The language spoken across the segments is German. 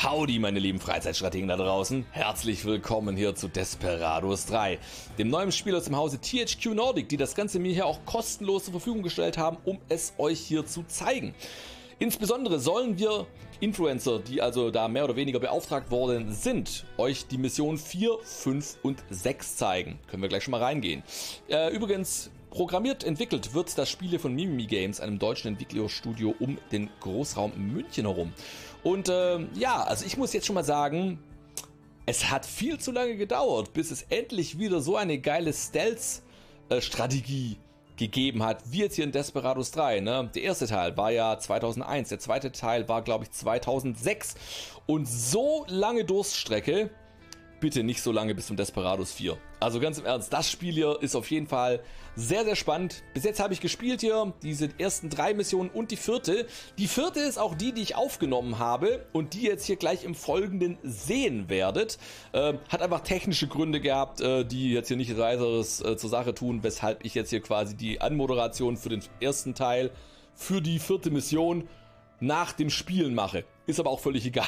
Howdy, meine lieben Freizeitstrategen da draußen. Herzlich willkommen hier zu Desperados 3, dem neuen Spiel aus dem Hause THQ Nordic, die das Ganze mir hier auch kostenlos zur Verfügung gestellt haben, um es euch hier zu zeigen. Insbesondere sollen wir Influencer, die also da mehr oder weniger beauftragt worden sind, euch die Mission 4, 5 und 6 zeigen. Können wir gleich schon mal reingehen. Übrigens, programmiert, entwickelt wird das Spiel hier von Mimimi Games, einem deutschen Entwicklerstudio um den Großraum München herum. Und ja, also ich muss jetzt schon mal sagen, es hat viel zu lange gedauert, bis es endlich wieder so eine geile Stealth-Strategie gegeben hat, wie jetzt hier in Desperados 3. Ne? Der erste Teil war ja 2001, der zweite Teil war, glaube ich, 2006. Und so lange Durststrecke, bitte nicht so lange bis zum Desperados 4. Also ganz im Ernst, das Spiel hier ist auf jeden Fall sehr, sehr spannend. Bis jetzt habe ich gespielt hier, diese ersten 3 Missionen und die vierte. Die vierte ist auch die, die ich aufgenommen habe und die jetzt hier gleich im Folgenden sehen werdet. Hat einfach technische Gründe gehabt, die jetzt hier nicht weiteres zur Sache tun, weshalb ich jetzt hier quasi die Anmoderation für den ersten Teil für die vierte Mission nach dem Spielen mache. Ist aber auch völlig egal.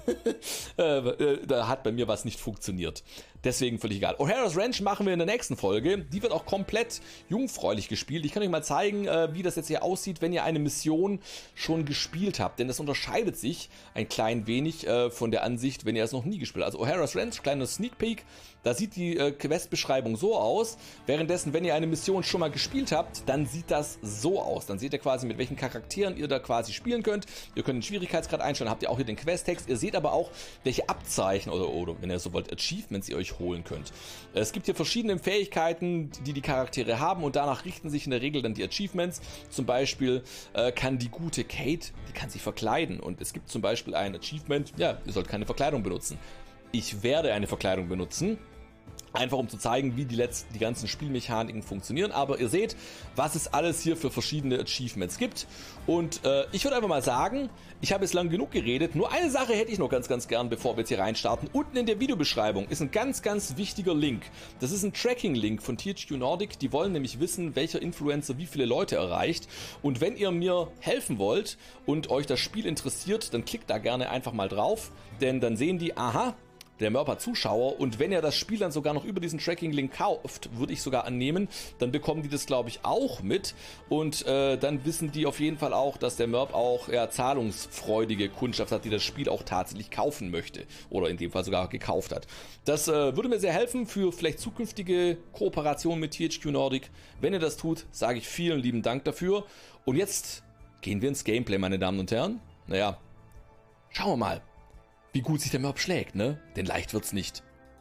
Da hat bei mir was nicht funktioniert. Deswegen völlig egal. O'Hara's Ranch machen wir in der nächsten Folge. Die wird auch komplett jungfräulich gespielt. Ich kann euch mal zeigen, wie das jetzt hier aussieht, wenn ihr eine Mission schon gespielt habt. Denn das unterscheidet sich ein klein wenig von der Ansicht, wenn ihr es noch nie gespielt habt. Also O'Hara's Ranch, kleiner Sneak Peek. Da sieht die Quest-Beschreibung so aus. Währenddessen, wenn ihr eine Mission schon mal gespielt habt, dann sieht das so aus. Dann seht ihr quasi, mit welchen Charakteren ihr da quasi spielen könnt. Ihr könnt den Schwierigkeitsgrad einstellen, habt ihr auch hier den Questtext. Ihr seht aber auch, welche Abzeichen oder wenn ihr so wollt, Achievements ihr euch holen könnt. Es gibt hier verschiedene Fähigkeiten, die die Charaktere haben und danach richten sich in der Regel dann die Achievements. Zum Beispiel kann die gute Kate, die kann sich verkleiden und es gibt zum Beispiel ein Achievement, ja, ihr sollt keine Verkleidung benutzen. Ich werde eine Verkleidung benutzen. Einfach um zu zeigen, wie die ganzen Spielmechaniken funktionieren. Aber ihr seht, was es alles hier für verschiedene Achievements gibt. Und ich würde einfach mal sagen, ich habe jetzt lang genug geredet. Nur eine Sache hätte ich noch ganz, ganz gern, bevor wir jetzt hier reinstarten. Unten in der Videobeschreibung ist ein ganz, ganz wichtiger Link. Das ist ein Tracking-Link von THQ Nordic. Die wollen nämlich wissen, welcher Influencer wie viele Leute erreicht. Und wenn ihr mir helfen wollt und euch das Spiel interessiert, dann klickt da gerne einfach mal drauf. Denn dann sehen die, aha, der Mörb hat Zuschauer und wenn er das Spiel dann sogar noch über diesen Tracking-Link kauft, würde ich sogar annehmen, dann bekommen die das, glaube ich, auch mit und dann wissen die auf jeden Fall auch, dass der Mörb auch zahlungsfreudige Kundschaft hat, die das Spiel auch tatsächlich kaufen möchte oder in dem Fall sogar gekauft hat. Das würde mir sehr helfen für vielleicht zukünftige Kooperationen mit THQ Nordic. Wenn ihr das tut, sage ich vielen lieben Dank dafür und jetzt gehen wir ins Gameplay, meine Damen und Herren. Naja, schauen wir mal, wie gut sich der Mörb schlägt, ne? Denn leicht wird's nicht.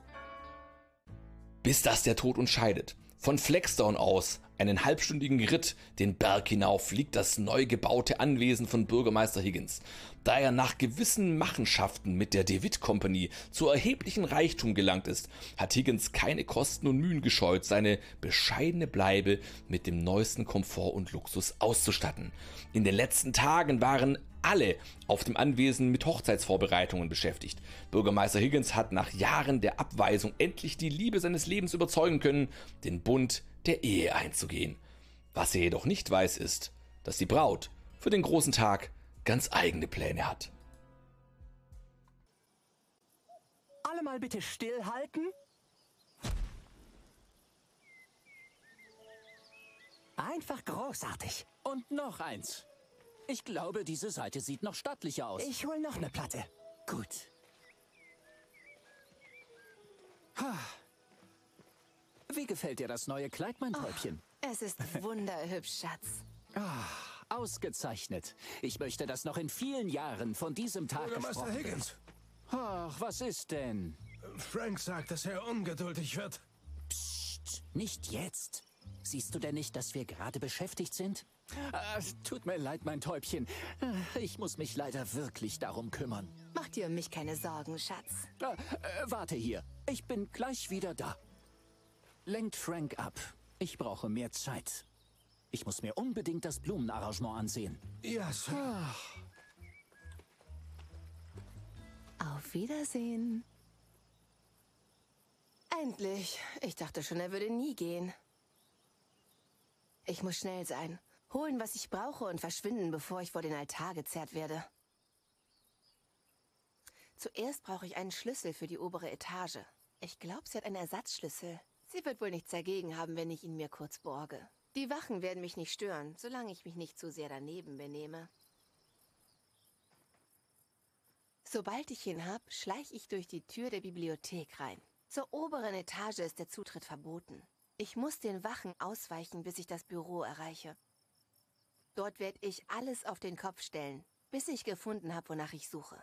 Bis das der Tod uns scheidet. Von Flexdown aus, einen halbstündigen Ritt den Berg hinauf, liegt das neu gebaute Anwesen von Bürgermeister Higgins. Da er nach gewissen Machenschaften mit der DeWitt Company zu erheblichem Reichtum gelangt ist, hat Higgins keine Kosten und Mühen gescheut, seine bescheidene Bleibe mit dem neuesten Komfort und Luxus auszustatten. In den letzten Tagen waren alle auf dem Anwesen mit Hochzeitsvorbereitungen beschäftigt. Bürgermeister Higgins hat nach Jahren der Abweisung endlich die Liebe seines Lebens überzeugen können, den Bund der Ehe einzugehen. Was er jedoch nicht weiß, ist, dass die Braut für den großen Tag ganz eigene Pläne hat. Alle mal bitte stillhalten. Einfach großartig. Und noch eins. Ich glaube, diese Seite sieht noch stattlicher aus. Ich hol noch eine Platte. Gut. Wie gefällt dir das neue Kleid, mein Täubchen? Es ist wunderhübsch, Schatz. Ausgezeichnet. Ich möchte, dass noch in vielen Jahren von diesem Tag Bürgermeister gesprochen wird. Higgins, Ach, was ist denn? Frank sagt, dass er ungeduldig wird. Psst, nicht jetzt. Siehst du denn nicht, dass wir gerade beschäftigt sind? Tut mir leid, mein Täubchen. Ich muss mich leider wirklich darum kümmern. Mach dir um mich keine Sorgen, Schatz. Warte hier. Ich bin gleich wieder da. Lenkt Frank ab. Ich brauche mehr Zeit. Ich muss mir unbedingt das Blumenarrangement ansehen. Ja, Sir. Auf Wiedersehen. Endlich. Ich dachte schon, er würde nie gehen. Ich muss schnell sein. Holen, was ich brauche und verschwinden, bevor ich vor den Altar gezerrt werde. zuerst brauche ich einen Schlüssel für die obere Etage. Ich glaube, sie hat einen Ersatzschlüssel. Sie wird wohl nichts dagegen haben, wenn ich ihn mir kurz borge. Die Wachen werden mich nicht stören, solange ich mich nicht zu sehr daneben benehme. Sobald ich ihn habe, schleiche ich durch die Tür der Bibliothek rein. Zur oberen Etage ist der Zutritt verboten. Ich muss den Wachen ausweichen, bis ich das Büro erreiche. Dort werde ich alles auf den Kopf stellen, bis ich gefunden habe, wonach ich suche.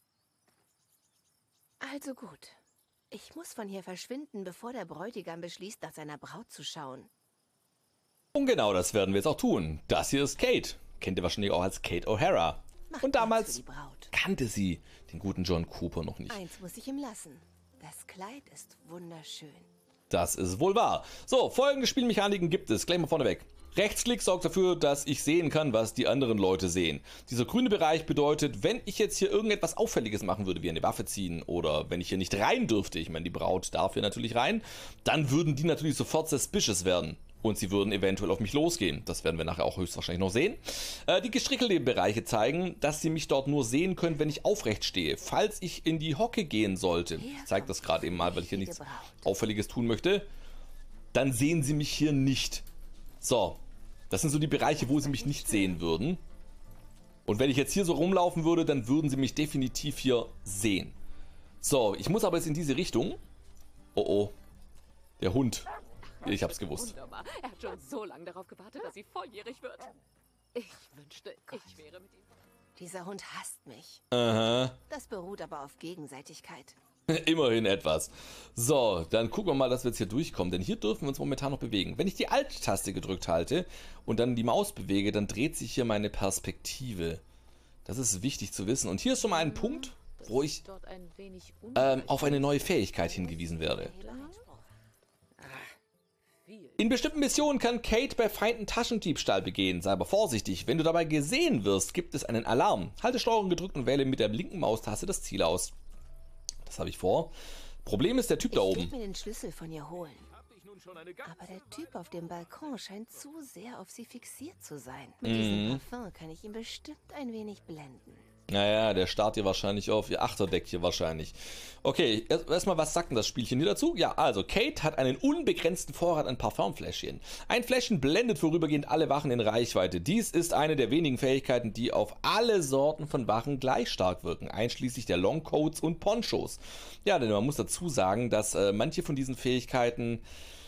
Also gut. Ich muss von hier verschwinden, bevor der Bräutigam beschließt, nach seiner Braut zu schauen. Und genau das werden wir jetzt auch tun. Das hier ist Kate. Kennt ihr wahrscheinlich auch als Kate O'Hara. Macht Und Platz damals für die Braut. kannte sie den guten John Cooper noch nicht. Eins muss ich ihm lassen. Das Kleid ist wunderschön. Das ist wohl wahr. So, folgende Spielmechaniken gibt es. Gleich mal vorneweg. Rechtsklick sorgt dafür, dass ich sehen kann, was die anderen Leute sehen. Dieser grüne Bereich bedeutet, wenn ich jetzt hier irgendetwas Auffälliges machen würde, wie eine Waffe ziehen oder wenn ich hier nicht rein dürfte, ich meine, die Braut darf hier natürlich rein, dann würden die natürlich sofort suspicious werden. Und sie würden eventuell auf mich losgehen. Das werden wir nachher auch höchstwahrscheinlich noch sehen. Die gestrickelten Bereiche zeigen, dass sie mich dort nur sehen können, wenn ich aufrecht stehe. Falls ich in die Hocke gehen sollte, ich zeige das gerade eben mal, weil ich hier nichts Auffälliges tun möchte, dann sehen sie mich hier nicht. So, das sind so die Bereiche, wo sie mich nicht sehen würden. Und wenn ich jetzt hier so rumlaufen würde, dann würden sie mich definitiv hier sehen. So, ich muss aber jetzt in diese Richtung. Oh oh, der Hund. Ich hab's gewusst. Wunderbar. Er hat schon so lange darauf gewartet, dass sie volljährig wird. Ich wünschte, ich wäre mit ihm. Dieser Hund hasst mich. Aha. Das beruht aber auf Gegenseitigkeit. Immerhin etwas. So, dann gucken wir mal, dass wir jetzt hier durchkommen. Denn hier dürfen wir uns momentan noch bewegen. Wenn ich die Alt-Taste gedrückt halte und dann die Maus bewege, dann dreht sich hier meine Perspektive. Das ist wichtig zu wissen. Und hier ist schon mal ein Punkt, wo ich Dort ein wenig auf eine neue Fähigkeit hingewiesen werde. In bestimmten Missionen kann Kate bei Feinden Taschendiebstahl begehen. Sei aber vorsichtig. Wenn du dabei gesehen wirst, gibt es einen Alarm. Halte STRG gedrückt und wähle mit der linken Maustaste das Ziel aus. Das habe ich vor. Problem ist der Typ da Ich oben. will mir den Schlüssel von ihr holen. Aber der Typ auf dem Balkon scheint zu sehr auf sie fixiert zu sein. Mit diesem Parfum kann ich ihn bestimmt ein wenig blenden. Naja, der starrt hier wahrscheinlich auf ihr Achterdeck hier wahrscheinlich. Okay, erstmal, was sagt denn das Spielchen hier dazu? Ja, also, Kate hat einen unbegrenzten Vorrat an Parfumfläschchen. Ein Fläschchen blendet vorübergehend alle Wachen in Reichweite. Dies ist eine der wenigen Fähigkeiten, die auf alle Sorten von Wachen gleich stark wirken, einschließlich der Longcoats und Ponchos. Ja, denn man muss dazu sagen, dass manche von diesen Fähigkeiten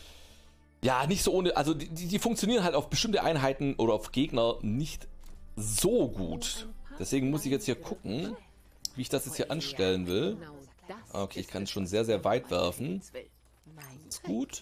ja nicht so ohne, also die funktionieren halt auf bestimmte Einheiten oder auf Gegner nicht so gut. Deswegen muss ich jetzt hier gucken, wie ich das jetzt hier anstellen will. Genau das Okay, ich kann es schon sehr, sehr weit werfen. Ist gut.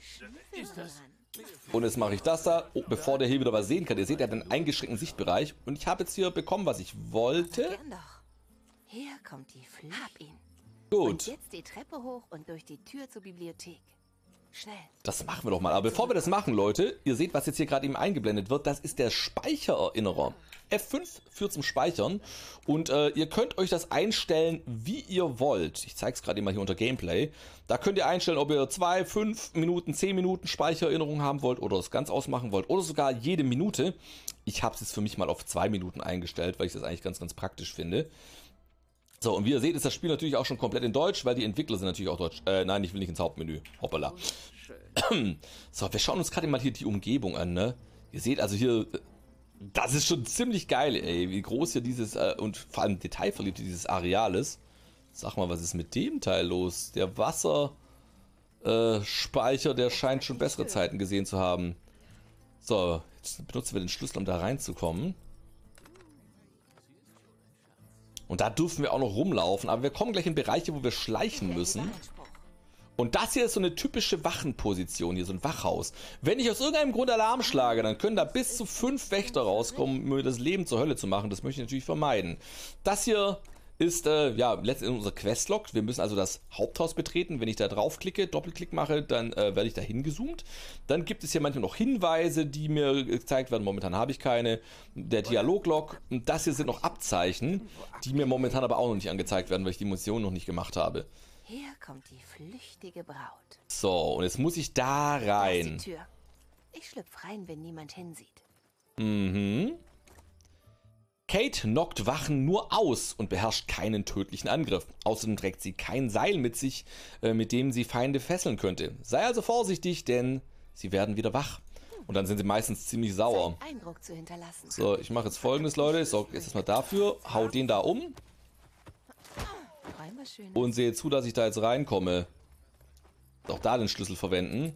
Und jetzt mache ich das da, bevor der hier wieder was sehen kann. Ihr seht, er hat einen eingeschränkten Sichtbereich. Und ich habe jetzt hier bekommen, was ich wollte. Gern doch. Hier kommt die Flügel. Hab ihn. Und Gut, jetzt die Treppe hoch und durch die Tür zur Bibliothek. Schnell. das machen wir doch mal. Aber bevor wir das machen, Leute, ihr seht, was jetzt hier gerade eben eingeblendet wird. Das ist der Speichererinnerer. F5 führt zum Speichern. Und ihr könnt euch das einstellen, wie ihr wollt. Ich zeige es gerade mal hier unter Gameplay. Da könnt ihr einstellen, ob ihr 2, 5 Minuten, 10 Minuten Speichererinnerung haben wollt oder es ganz ausmachen wollt oder sogar jede Minute. Ich habe es jetzt für mich mal auf 2 Minuten eingestellt, weil ich das eigentlich ganz, ganz praktisch finde. So, und wie ihr seht, ist das Spiel natürlich auch schon komplett in Deutsch, weil die Entwickler sind natürlich auch deutsch. Nein, ich will nicht ins Hauptmenü. Hoppala. So, wir schauen uns gerade mal hier die Umgebung an, ne? Ihr seht also hier, das ist schon ziemlich geil, ey, wie groß hier dieses, und vor allem detailverliebt dieses Areal ist. Sag mal, was ist mit dem Teil los? Der Wasserspeicher, der scheint schon bessere Zeiten gesehen zu haben. So, jetzt benutzen wir den Schlüssel, um da reinzukommen. Und da dürfen wir auch noch rumlaufen, aber wir kommen gleich in Bereiche, wo wir schleichen müssen. Und das hier ist so eine typische Wachenposition, hier so ein Wachhaus. Wenn ich aus irgendeinem Grund Alarm schlage, dann können da bis zu 5 Wächter rauskommen, um mir das Leben zur Hölle zu machen. Das möchte ich natürlich vermeiden. Das hier ist ja letztendlich unser Questlog. Wir müssen also das Haupthaus betreten. Wenn ich da draufklicke, Doppelklick mache, dann werde ich da hingezoomt. Dann gibt es hier manchmal noch Hinweise, die mir gezeigt werden. Momentan habe ich keine. Der Dialoglog. Und das hier sind noch Abzeichen, die mir momentan aber auch noch nicht angezeigt werden, weil ich die Mission noch nicht gemacht habe. Hier kommt die flüchtige Braut. So, und jetzt muss ich da Da ist rein. die Tür. Ich schlüpf rein, wenn niemand hinsieht. Mhm. Kate knockt Wachen nur aus und beherrscht keinen tödlichen Angriff. Außerdem trägt sie kein Seil mit sich, mit dem sie Feinde fesseln könnte. Sei also vorsichtig, denn sie werden wieder wach. Und dann sind sie meistens ziemlich sauer. Eindruck zu hinterlassen. So, ich mache jetzt Folgendes, Leute. Ich sorge jetzt erstmal dafür. Hau den da um. Träum was Schönes. Und sehe zu, dass ich da jetzt reinkomme. Auch da den Schlüssel verwenden.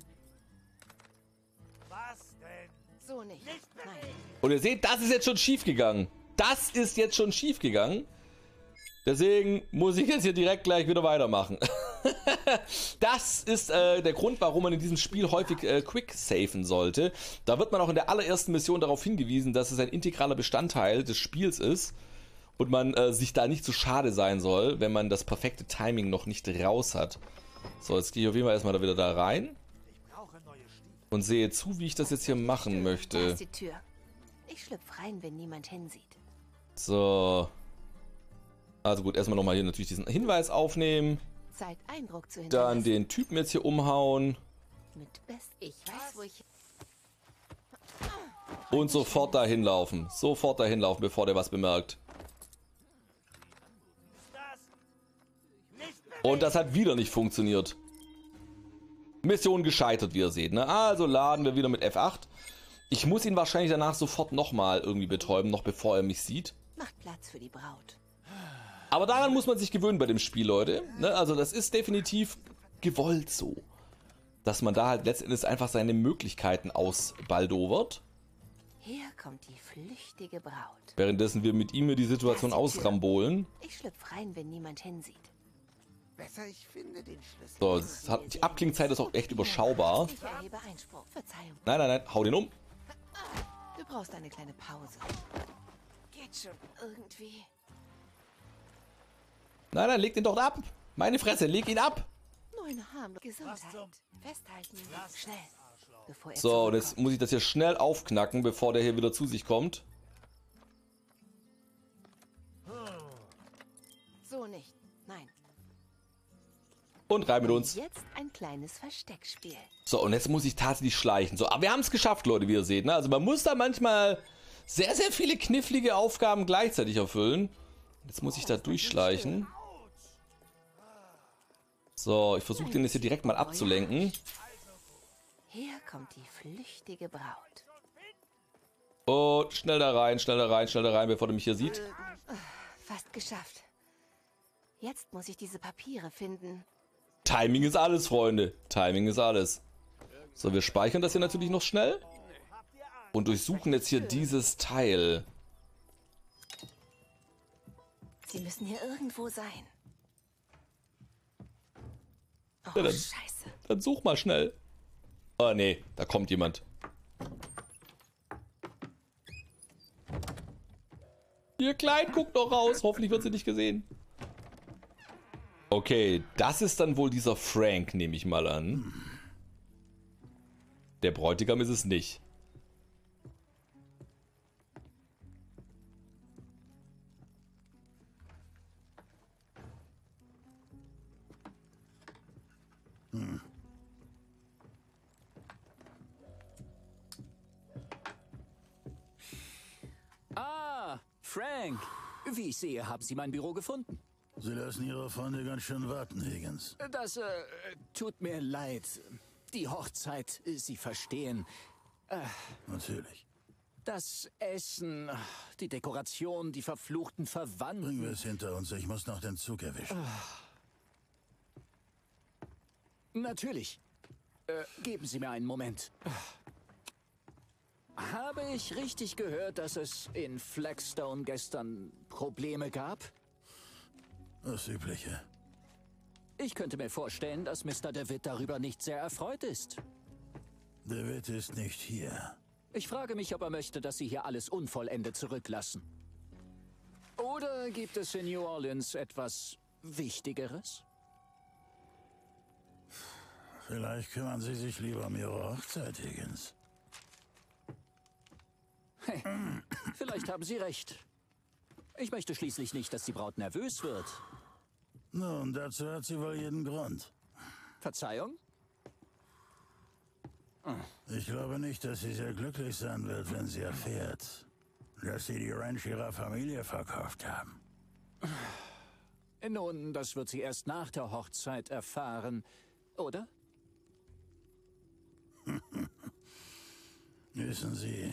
So nicht. Nein. Und ihr seht, das ist jetzt schon schief gegangen. Das ist jetzt schon schief gegangen. Deswegen muss ich jetzt hier direkt gleich wieder weitermachen. Das ist der Grund, warum man in diesem Spiel häufig quick-safen sollte. Da wird man auch in der allerersten Mission darauf hingewiesen, dass es ein integraler Bestandteil des Spiels ist. Und man sich da nicht zu schade sein soll, wenn man das perfekte Timing noch nicht raus hat. So, jetzt gehe ich auf jeden Fall erstmal da wieder da rein. Und sehe zu, wie ich das jetzt hier machen Da möchte. ist die Tür. Ich schlüpf rein, wenn niemand hinsieht. So. Also gut, erstmal nochmal hier natürlich diesen Hinweis aufnehmen. Zeit, Eindruck zu Dann hinterlassen. den Typen jetzt hier umhauen. Mit Best. Ich weiß, wo ich... Und sofort dahin laufen. Sofort dahin laufen, bevor der was bemerkt. Und das hat wieder nicht funktioniert. Mission gescheitert, wie ihr seht. Ne? Also laden wir wieder mit F8. Ich muss ihn wahrscheinlich danach sofort nochmal irgendwie betäuben, noch bevor er mich sieht. Macht Platz für die Braut. Aber daran muss man sich gewöhnen bei dem Spiel, Leute. Ne? Also das ist definitiv gewollt so. Dass man da halt letztendlich einfach seine Möglichkeiten ausbaldowert. Hier kommt die flüchtige Braut. Währenddessen wir mit ihm die Situation ausrambolen. Ich schlüpf rein, wenn niemand hinsieht. Besser, ich finde den Schlüssel. So, die Abklingzeit ist auch echt überschaubar. Ich erhebe Einspruch. Verzeihung. Nein, nein, nein, hau den um. Du brauchst eine kleine Pause. Geht schon irgendwie. Nein, nein, leg den doch ab. Meine Fresse, leg ihn ab. Nur eine harmlose Gesundheit. Festhalten. Schnell. Bevor er So, und jetzt zurückkommt. muss ich das hier schnell aufknacken, bevor der hier wieder zu sich kommt. So nicht. Nein. Und rein mit uns. Jetzt ein kleines Versteckspiel. So, und jetzt muss ich tatsächlich schleichen. So, aber wir haben es geschafft, Leute, wie ihr seht. Ne? Also man muss da manchmal sehr, sehr viele knifflige Aufgaben gleichzeitig erfüllen. Jetzt muss ich da durchschleichen. So, ich versuche den jetzt hier direkt mal abzulenken. Hier kommt die flüchtige Braut. Und schnell da rein, schnell da rein, schnell da rein, bevor der mich hier sieht. Fast geschafft. Jetzt muss ich diese Papiere finden. Timing ist alles, Freunde. Timing ist alles. So, wir speichern das hier natürlich noch schnell. Und durchsuchen jetzt hier dieses Teil. Sie müssen hier irgendwo sein. Oh, Ja, dann- Scheiße. Dann such mal schnell. Oh, nee, da kommt jemand. Ihr Kleid guckt noch raus. Hoffentlich wird sie nicht gesehen. Okay, das ist dann wohl dieser Frank, nehme ich mal an. Der Bräutigam ist es nicht. Ah, Frank. Wie ich sehe, haben Sie mein Büro gefunden. Sie lassen Ihre Freunde ganz schön warten, Higgins. Das tut mir leid. Die Hochzeit, Sie verstehen. Natürlich. Das Essen, die Dekoration, die verfluchten Bringen wir Verwandten. es hinter uns. Ich muss noch den Zug erwischen. Natürlich. Geben Sie mir einen Moment. Habe ich richtig gehört, dass es in Flagstone gestern Probleme gab? Das Übliche. Ich könnte mir vorstellen, dass Mr. DeWitt darüber nicht sehr erfreut ist. DeWitt ist nicht hier. Ich frage mich, ob er möchte, dass Sie hier alles unvollendet zurücklassen. Oder gibt es in New Orleans etwas Wichtigeres? Vielleicht kümmern Sie sich lieber um Ihre Hochzeit, Higgins. Hey, vielleicht haben Sie recht. Ich möchte schließlich nicht, dass die Braut nervös wird. Nun, dazu hat sie wohl jeden Grund. Verzeihung? Ich glaube nicht, dass sie sehr glücklich sein wird, wenn sie erfährt, dass sie die Ranch ihrer Familie verkauft haben. Nun, das wird sie erst nach der Hochzeit erfahren, oder? Wissen Sie,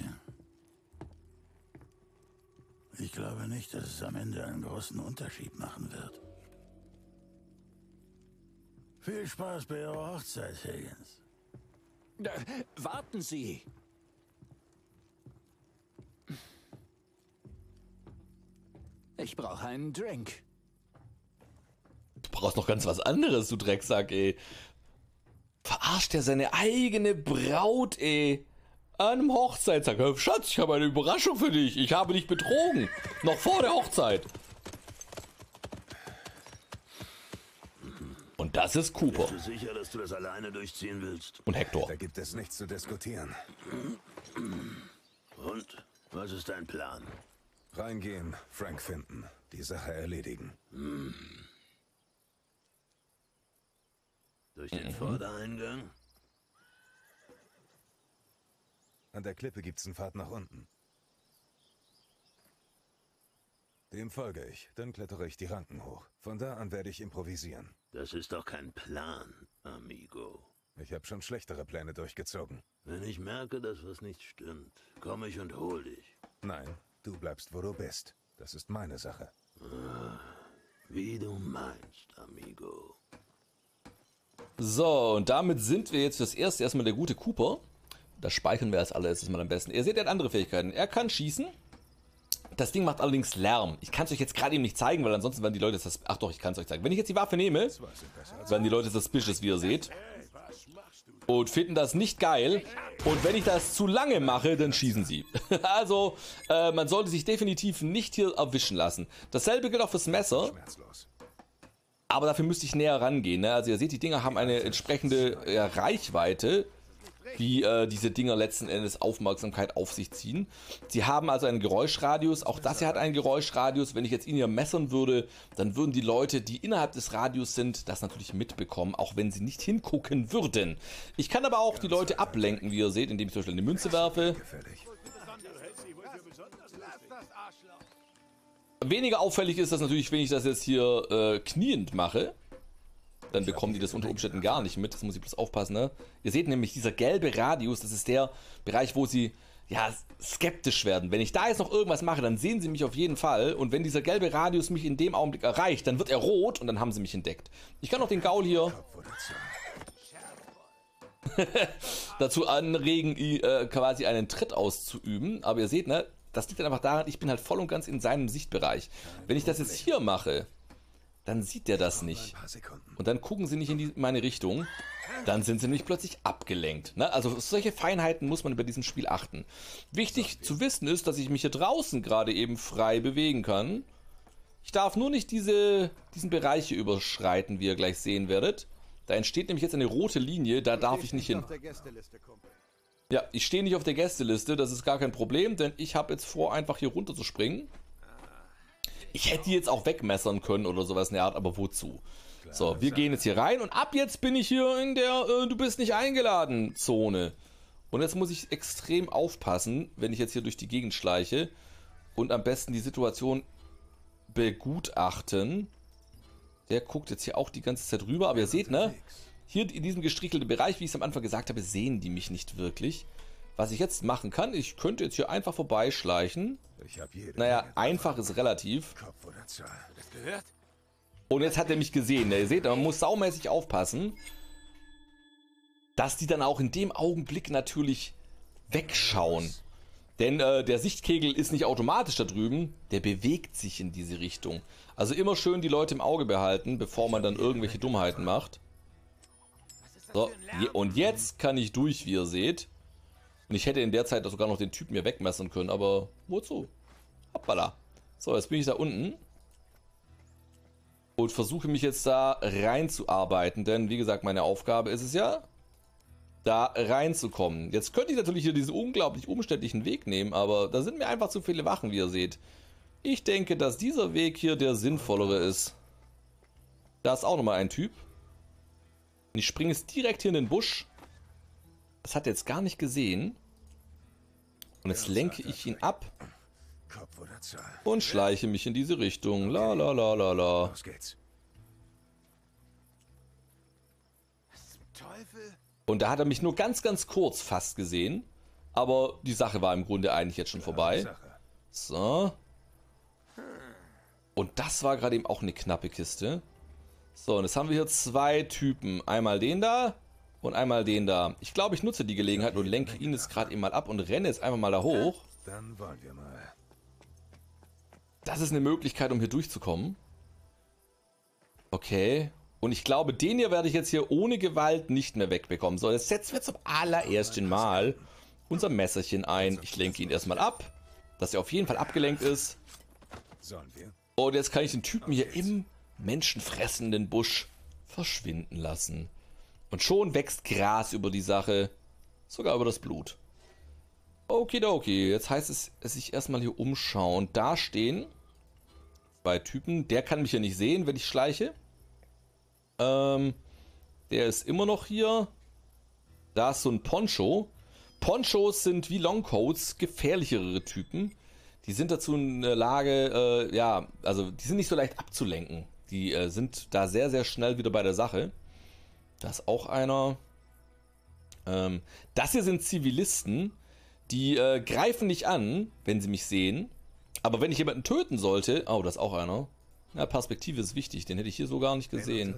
ich glaube nicht, dass es am Ende einen großen Unterschied machen wird. Viel Spaß bei Ihrer Hochzeit, Higgins. Warten Sie! Ich brauche einen Drink. Du brauchst noch ganz was anderes, du Drecksack, ey. Verarscht er seine eigene Braut, ey. An einem Hochzeitstag. Schatz, ich habe eine Überraschung für dich. Ich habe dich betrogen. Noch vor der Hochzeit. Und das ist Cooper. Bist du sicher, dass du das alleine durchziehen willst? Und Hector. Da gibt es nichts zu diskutieren. Und? Was ist dein Plan? Reingehen, Frank finden, die Sache erledigen. Durch den Vordereingang? An der Klippe gibt's einen Pfad nach unten. Dem folge ich, dann klettere ich die Ranken hoch. Von da an werde ich improvisieren. Das ist doch kein Plan, amigo. Ich habe schon schlechtere Pläne durchgezogen. Wenn ich merke, dass was nicht stimmt, komme ich und hol dich. Nein, du bleibst, wo du bist. Das ist meine Sache. Wie du meinst, amigo. So, und damit sind wir jetzt fürs Erste erstmal der gute Cooper. Das speichern wir als allererstes mal am besten. Ihr seht, er hat andere Fähigkeiten. Er kann schießen. Das Ding macht allerdings Lärm. Ich kann es euch jetzt gerade eben nicht zeigen, weil ansonsten werden die Leute das... Ach doch, ich kann es euch zeigen. Wenn ich jetzt die Waffe nehme, werden die Leute suspicious, wie ihr seht. Und finden das nicht geil. Und wenn ich das zu lange mache, dann schießen sie. Also, man sollte sich definitiv nicht hier erwischen lassen. Dasselbe gilt auch fürs Messer. Schmerzlos. Aber dafür müsste ich näher rangehen. Ne? Also ihr seht, die Dinger haben eine entsprechende Reichweite, wie diese Dinger letzten Endes Aufmerksamkeit auf sich ziehen. Sie haben also einen Geräuschradius. Auch das hier hat einen Geräuschradius. Wenn ich jetzt ihn hier messern würde, dann würden die Leute, die innerhalb des Radius sind, das natürlich mitbekommen, auch wenn sie nicht hingucken würden. Ich kann aber auch die Leute ablenken, wie ihr seht, indem ich zum Beispiel eine Münze werfe. Gefällig. Weniger auffällig ist das natürlich, wenn ich das jetzt hier kniend mache. Dann bekommen die das unter Umständen gar nicht mit. Das muss ich bloß aufpassen, ne? Ihr seht nämlich, dieser gelbe Radius, das ist der Bereich, wo sie ja skeptisch werden. Wenn ich da jetzt noch irgendwas mache, dann sehen sie mich auf jeden Fall. Und wenn dieser gelbe Radius mich in dem Augenblick erreicht, dann wird er rot und dann haben sie mich entdeckt. Ich kann auch den Gaul hier dazu anregen, quasi einen Tritt auszuüben. Aber ihr seht, ne? Das liegt dann einfach daran, ich bin halt voll und ganz in seinem Sichtbereich. Wenn ich das jetzt hier mache, dann sieht der das nicht. Und dann gucken sie nicht in meine Richtung. Dann sind sie nämlich plötzlich abgelenkt. Ne? Also auf solche Feinheiten muss man bei diesem Spiel achten. Wichtig zu wissen ist, dass ich mich hier draußen gerade eben frei bewegen kann. Ich darf nur nicht diesen Bereich hier überschreiten, wie ihr gleich sehen werdet. Da entsteht nämlich jetzt eine rote Linie, da darf ich nicht hin. Ja, ich stehe nicht auf der Gästeliste, das ist gar kein Problem, denn ich habe jetzt vor, einfach hier runter zu springen. Ich hätte die jetzt auch wegmessern können oder sowas in der Art, aber wozu? So, wir gehen jetzt hier rein und ab jetzt bin ich hier in der Du bist nicht eingeladen Zone. Und jetzt muss ich extrem aufpassen, wenn ich jetzt hier durch die Gegend schleiche und am besten die Situation begutachten. Der guckt jetzt hier auch die ganze Zeit rüber, aber ihr seht, ne? Hier in diesem gestrichelten Bereich, wie ich es am Anfang gesagt habe, sehen die mich nicht wirklich. Was ich jetzt machen kann, ich könnte jetzt hier einfach vorbeischleichen. Naja, einfach ist relativ. Und jetzt hat er mich gesehen. Ne? Ihr seht, man muss saumäßig aufpassen, dass die dann auch in dem Augenblick natürlich wegschauen. Denn der Sichtkegel ist nicht automatisch da drüben, der bewegt sich in diese Richtung. Also immer schön die Leute im Auge behalten, bevor man dann irgendwelche Dummheiten macht. So, und jetzt kann ich durch, wie ihr seht. Und ich hätte in der Zeit sogar noch den Typen hier wegmessern können, aber wozu? Hoppala. So, jetzt bin ich da unten. Und versuche mich jetzt da reinzuarbeiten, denn wie gesagt, meine Aufgabe ist es ja, da reinzukommen. Jetzt könnte ich natürlich hier diesen unglaublich umständlichen Weg nehmen, aber da sind mir einfach zu viele Wachen, wie ihr seht. Ich denke, dass dieser Weg hier der sinnvollere ist. Da ist auch nochmal ein Typ. Und ich springe jetzt direkt hier in den Busch. Das hat er jetzt gar nicht gesehen. Und jetzt lenke ich ihn ab. Kopf oder Zahl. Und schleiche mich in diese Richtung. La la la la la. Los geht's. Teufel? Und da hat er mich nur ganz, ganz kurz fast gesehen. Aber die Sache war im Grunde eigentlich jetzt schon vorbei. So. Und das war gerade eben auch eine knappe Kiste. So, und jetzt haben wir hier zwei Typen. Einmal den da und einmal den da. Ich glaube, ich nutze die Gelegenheit und lenke ihn jetzt gerade eben mal ab und renne jetzt einfach mal da hoch. Dann wollen wir mal. Das ist eine Möglichkeit, um hier durchzukommen. Okay. Und ich glaube, den hier werde ich jetzt hier ohne Gewalt nicht mehr wegbekommen. So, jetzt setzen wir zum allerersten Mal unser Messerchen ein. Ich lenke ihn erstmal ab, dass er auf jeden Fall abgelenkt ist. Sollen wir? Und jetzt kann ich den Typen hier im menschenfressenden Busch verschwinden lassen. Und schon wächst Gras über die Sache, sogar über das Blut. Okidoki, jetzt heißt es sich erstmal hier umschauen. Da stehen zwei Typen. Der kann mich ja nicht sehen, wenn ich schleiche. Der ist immer noch hier. Da ist so ein Poncho. Ponchos sind wie Longcoats gefährlichere Typen. Die sind dazu in der Lage, ja, also die sind nicht so leicht abzulenken. Die sind da sehr, sehr schnell wieder bei der Sache. Da ist auch einer. Das hier sind Zivilisten. Die greifen nicht an, wenn sie mich sehen. Aber wenn ich jemanden töten sollte... Oh, da ist auch einer. Na, Perspektive ist wichtig. Den hätte ich hier so gar nicht gesehen.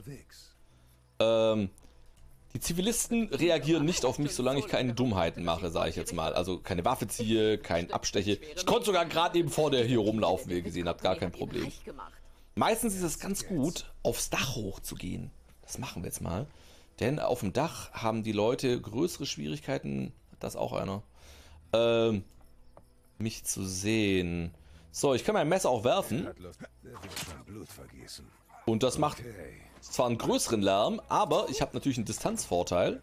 Die Zivilisten reagieren nicht auf mich, solange ich keine Dummheiten mache, sage ich jetzt mal. Also keine Waffe ziehe, kein Absteche. Ich konnte sogar gerade eben vor der hier rumlaufen, wie ihr gesehen habt. Gar kein Problem. Meistens ist es ganz gut, aufs Dach hochzugehen. Das machen wir jetzt mal. Denn auf dem Dach haben die Leute größere Schwierigkeiten... Da ist auch einer. Mich zu sehen. So, ich kann mein Messer auch werfen. Und das macht zwar einen größeren Lärm, aber ich habe natürlich einen Distanzvorteil.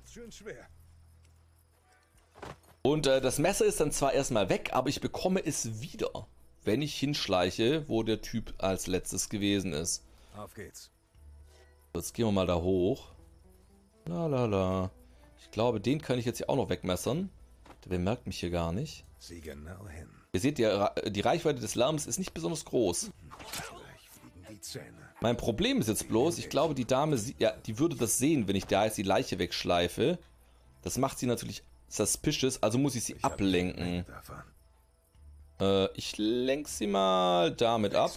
Und das Messer ist dann zwar erstmal weg, aber ich bekomme es wieder, wenn ich hinschleiche, wo der Typ als letztes gewesen ist. Auf geht's. Jetzt gehen wir mal da hoch. La la la. Ich glaube, den kann ich jetzt hier auch noch wegmessern. Der bemerkt mich hier gar nicht. Sieh genau hin. Ihr seht, die Reichweite des Lärms ist nicht besonders groß. Mein Problem ist jetzt bloß, ich glaube, die Dame, ja, die würde das sehen, wenn ich da jetzt die Leiche wegschleife. Das macht sie natürlich suspicious, also muss ich sie ablenken. Ich lenke sie mal damit ab.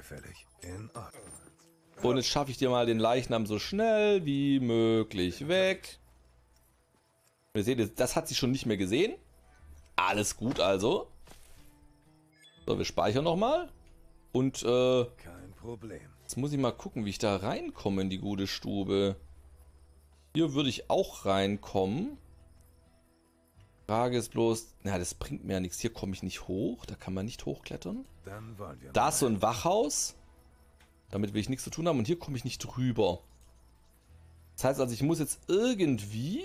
Und jetzt schaffe ich dir mal den Leichnam so schnell wie möglich weg. Ihr seht, das hat sie schon nicht mehr gesehen. Alles gut also. So, wir speichern nochmal. Und kein Problem. Jetzt muss ich mal gucken, wie ich da reinkomme in die gute Stube. Hier würde ich auch reinkommen. Frage ist bloß, na, das bringt mir ja nichts. Hier komme ich nicht hoch. Da kann man nicht hochklettern. Dann wollen wir da ist so ein Wachhaus. Damit will ich nichts zu tun haben. Und hier komme ich nicht drüber. Das heißt also, ich muss jetzt irgendwie...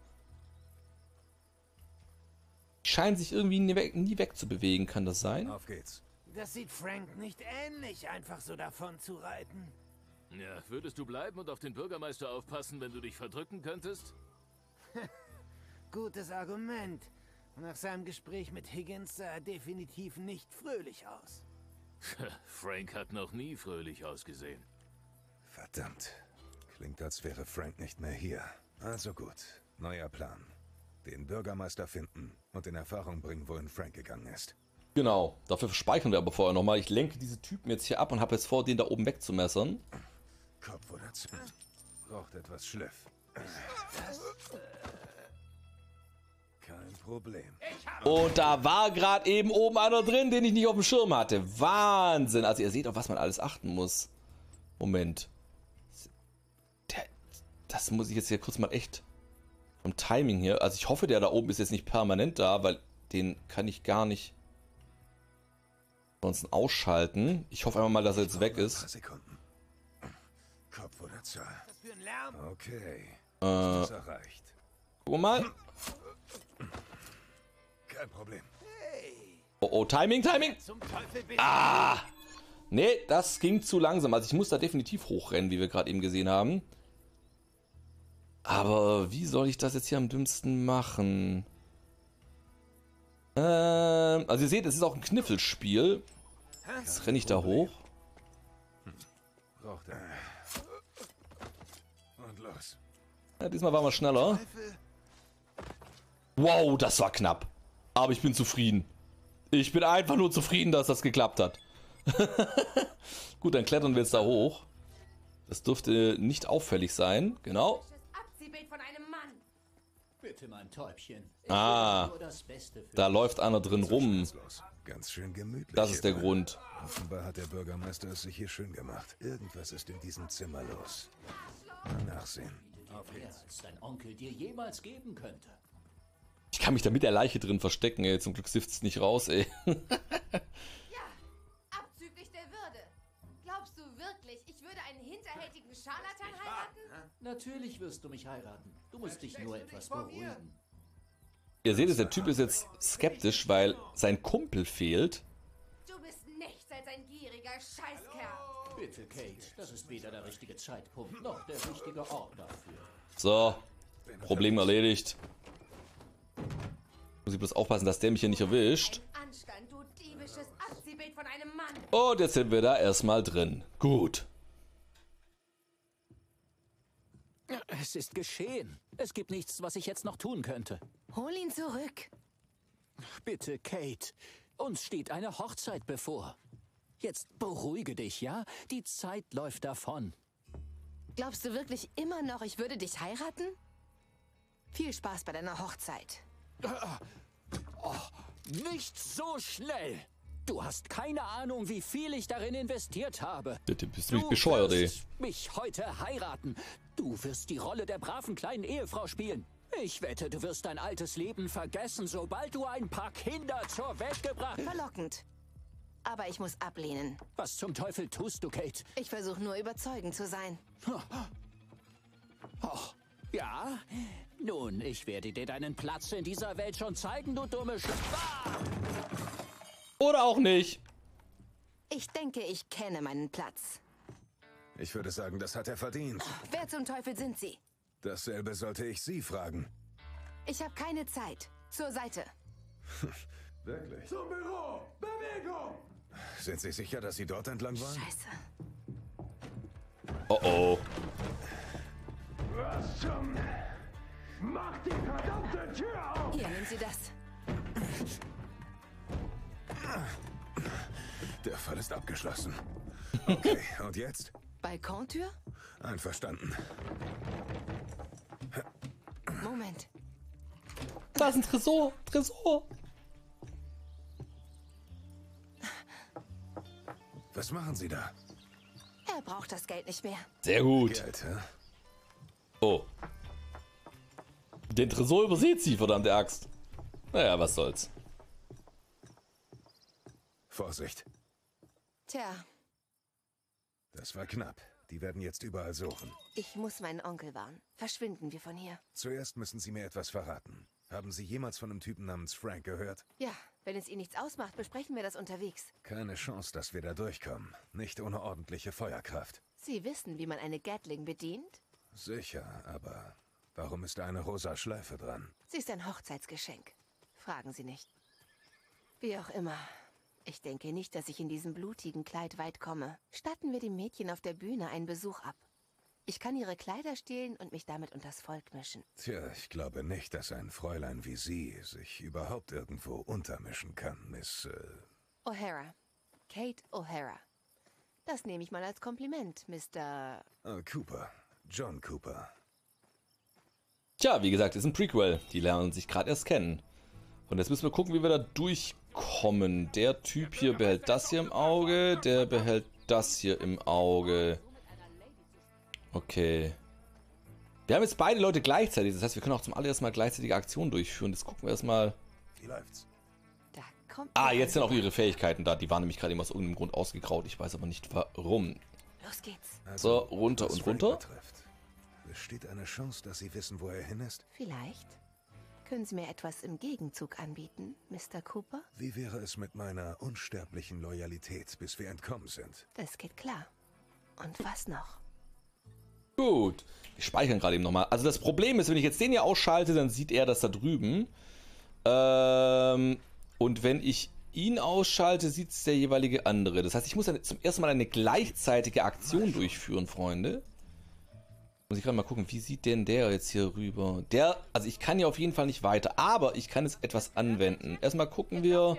Scheint sich irgendwie nie wegzubewegen, kann das sein? Auf geht's. Das sieht Frank nicht ähnlich, einfach so davon zu reiten. Ja, würdest du bleiben und auf den Bürgermeister aufpassen, wenn du dich verdrücken könntest? Gutes Argument. Nach seinem Gespräch mit Higgins sah er definitiv nicht fröhlich aus. Frank hat noch nie fröhlich ausgesehen. Verdammt. Klingt, als wäre Frank nicht mehr hier. Also gut. Neuer Plan. Den Bürgermeister finden und in Erfahrung bringen, wohin Frank gegangen ist. Genau, dafür speichern wir aber vorher nochmal. Ich lenke diese Typen jetzt hier ab und habe jetzt vor, den da oben wegzumessern. Kopf oder Zahn. Braucht etwas Schliff. Kein Problem. Und da war gerade eben oben einer drin, den ich nicht auf dem Schirm hatte. Wahnsinn. Also ihr seht, auf was man alles achten muss. Moment. Das muss ich jetzt hier kurz mal echt... Vom Timing hier. Also ich hoffe, der da oben ist jetzt nicht permanent da, weil den kann ich gar nicht ansonsten ausschalten. Ich hoffe einfach mal, dass er jetzt weg ist. Sekunden. Kopf oder Zahl. Was für ein Lärm. Okay. Ist das erreicht. Guck mal. Kein Problem. Oh, oh, Timing. Zum Teufel bin Nee, das ging zu langsam. Also ich muss da definitiv hochrennen, wie wir gerade eben gesehen haben. Aber wie soll ich das jetzt hier am dümmsten machen? Also ihr seht, es ist auch ein Kniffelspiel. Jetzt renne ich da hoch. Braucht er. Und los. Ja, diesmal waren wir schneller. Wow, das war knapp. Aber ich bin zufrieden. Ich bin einfach nur zufrieden, dass das geklappt hat. Gut, dann klettern wir jetzt da hoch. Das dürfte nicht auffällig sein. Genau. Abziehbild von einem Mann. Bitte, mein Täubchen. Ah, da läuft einer drin rum. Ganz schön gemütlich. Das ist der Grund. Offenbar hat der Bürgermeister es sich hier schön gemacht. Irgendwas ist in diesem Zimmer los. Mal nachsehen. Mehr als dein Onkel dir jemals geben könnte. Ich kann mich da mit der Leiche drin verstecken, ey. Zum Glück sifft's nicht raus, ey. Ja, abzüglich der Würde. Glaubst du wirklich, ich würde einen hinterhältigen Scharlatan heiraten? Natürlich wirst du mich heiraten. Du musst dich nur etwas beruhigen. Ihr seht es, der Typ ist jetzt skeptisch, weil sein Kumpel fehlt. Du bist nichts als ein gieriger Scheißkerl. Bitte, Kate. Das ist weder der richtige Zeitpunkt noch der richtige Ort dafür. So, Problem erledigt. Muss ich bloß aufpassen, dass der mich hier nicht erwischt. Ein Anstand, du diebisches Abziehbild von einem Mann. Und jetzt sind wir da erstmal drin. Gut. Es ist geschehen. Es gibt nichts, was ich jetzt noch tun könnte. Hol ihn zurück. Bitte, Kate. Uns steht eine Hochzeit bevor. Jetzt beruhige dich, ja? Die Zeit läuft davon. Glaubst du wirklich immer noch, ich würde dich heiraten? Viel Spaß bei deiner Hochzeit. Nicht so schnell! Du hast keine Ahnung, wie viel ich darin investiert habe. Du bist mich bescheuert, ey. Du wirst mich heute heiraten. Du wirst die Rolle der braven kleinen Ehefrau spielen. Ich wette, du wirst dein altes Leben vergessen, sobald du ein paar Kinder zur Welt gebracht hast. Verlockend. Aber ich muss ablehnen. Was zum Teufel tust du, Kate? Ich versuche nur überzeugend zu sein. Ja? Nun, ich werde dir deinen Platz in dieser Welt schon zeigen, du dumme Oder auch nicht. Ich denke, ich kenne meinen Platz. Ich würde sagen, das hat er verdient. Wer zum Teufel sind Sie? Dasselbe sollte ich Sie fragen. Ich habe keine Zeit. Zur Seite. Wirklich? Zum Büro! Bewegung! Sind Sie sicher, dass Sie dort entlang waren? Scheiße. Oh oh. Was zum... Mach die verdammte Tür auf! Hier, nehmen Sie das. Der Fall ist abgeschlossen. Okay, und jetzt? Balkontür? Einverstanden. Moment. Da ist ein Tresor. Tresor. Was machen Sie da? Er braucht das Geld nicht mehr. Sehr gut. Geld, hä? Oh. Den Tresor übersieht sie, verdammte Axt. Naja, was soll's. Vorsicht. Tja, Das war knapp. Die werden jetzt überall suchen. ich muss meinen Onkel warnen. Verschwinden wir von hier. Zuerst müssen Sie mir etwas verraten. Haben Sie jemals von einem Typen namens Frank gehört? Ja, wenn es Ihnen nichts ausmacht, besprechen wir das unterwegs. Keine Chance, dass wir da durchkommen. Nicht ohne ordentliche Feuerkraft. Sie wissen, wie man eine Gatling bedient? Sicher, aber warum ist da eine rosa Schleife dran? Sie ist ein Hochzeitsgeschenk. Fragen Sie nicht. Wie auch immer. Ich denke nicht, dass ich in diesem blutigen Kleid weit komme. Statten wir dem Mädchen auf der Bühne einen Besuch ab. Ich kann ihre Kleider stehlen und mich damit unters Volk mischen. Tja, ich glaube nicht, dass ein Fräulein wie Sie sich überhaupt irgendwo untermischen kann, Miss... O'Hara. Kate O'Hara. Das nehme ich mal als Kompliment, Mr. Cooper. John Cooper. Tja, wie gesagt, ist ein Prequel. Die lernen sich gerade erst kennen. Und jetzt müssen wir gucken, wie wir da durchkommen. Der Typ hier behält das hier im Auge. Der behält das hier im Auge. Okay. Wir haben jetzt beide Leute gleichzeitig. Das heißt, wir können auch zum allerersten Mal gleichzeitige Aktionen durchführen. Jetzt gucken wir erstmal. Wie läuft's? Da kommt... Ah, jetzt sind auch ihre Fähigkeiten da. Die waren nämlich gerade eben aus irgendeinem Grund ausgegraut. Ich weiß aber nicht warum. Los geht's. So, runter was und Frank runter. betrifft, besteht eine Chance, dass Sie wissen, wo er hin ist? Vielleicht. Können Sie mir etwas im Gegenzug anbieten, Mr. Cooper? Wie wäre es mit meiner unsterblichen Loyalität, bis wir entkommen sind? Das geht klar. Und was noch? Gut. Wir speichern gerade eben nochmal. Also das Problem ist, wenn ich jetzt den hier ausschalte, dann sieht er das da drüben. Und wenn ich ihn ausschalte, sieht es der jeweilige andere. Das heißt, ich muss dann zum ersten Mal eine gleichzeitige Aktion durchführen, Freunde. Muss ich gerade mal gucken, wie sieht denn der jetzt hier rüber? Also ich kann ja auf jeden Fall nicht weiter, aber ich kann jetzt etwas anwenden. Erstmal gucken wir.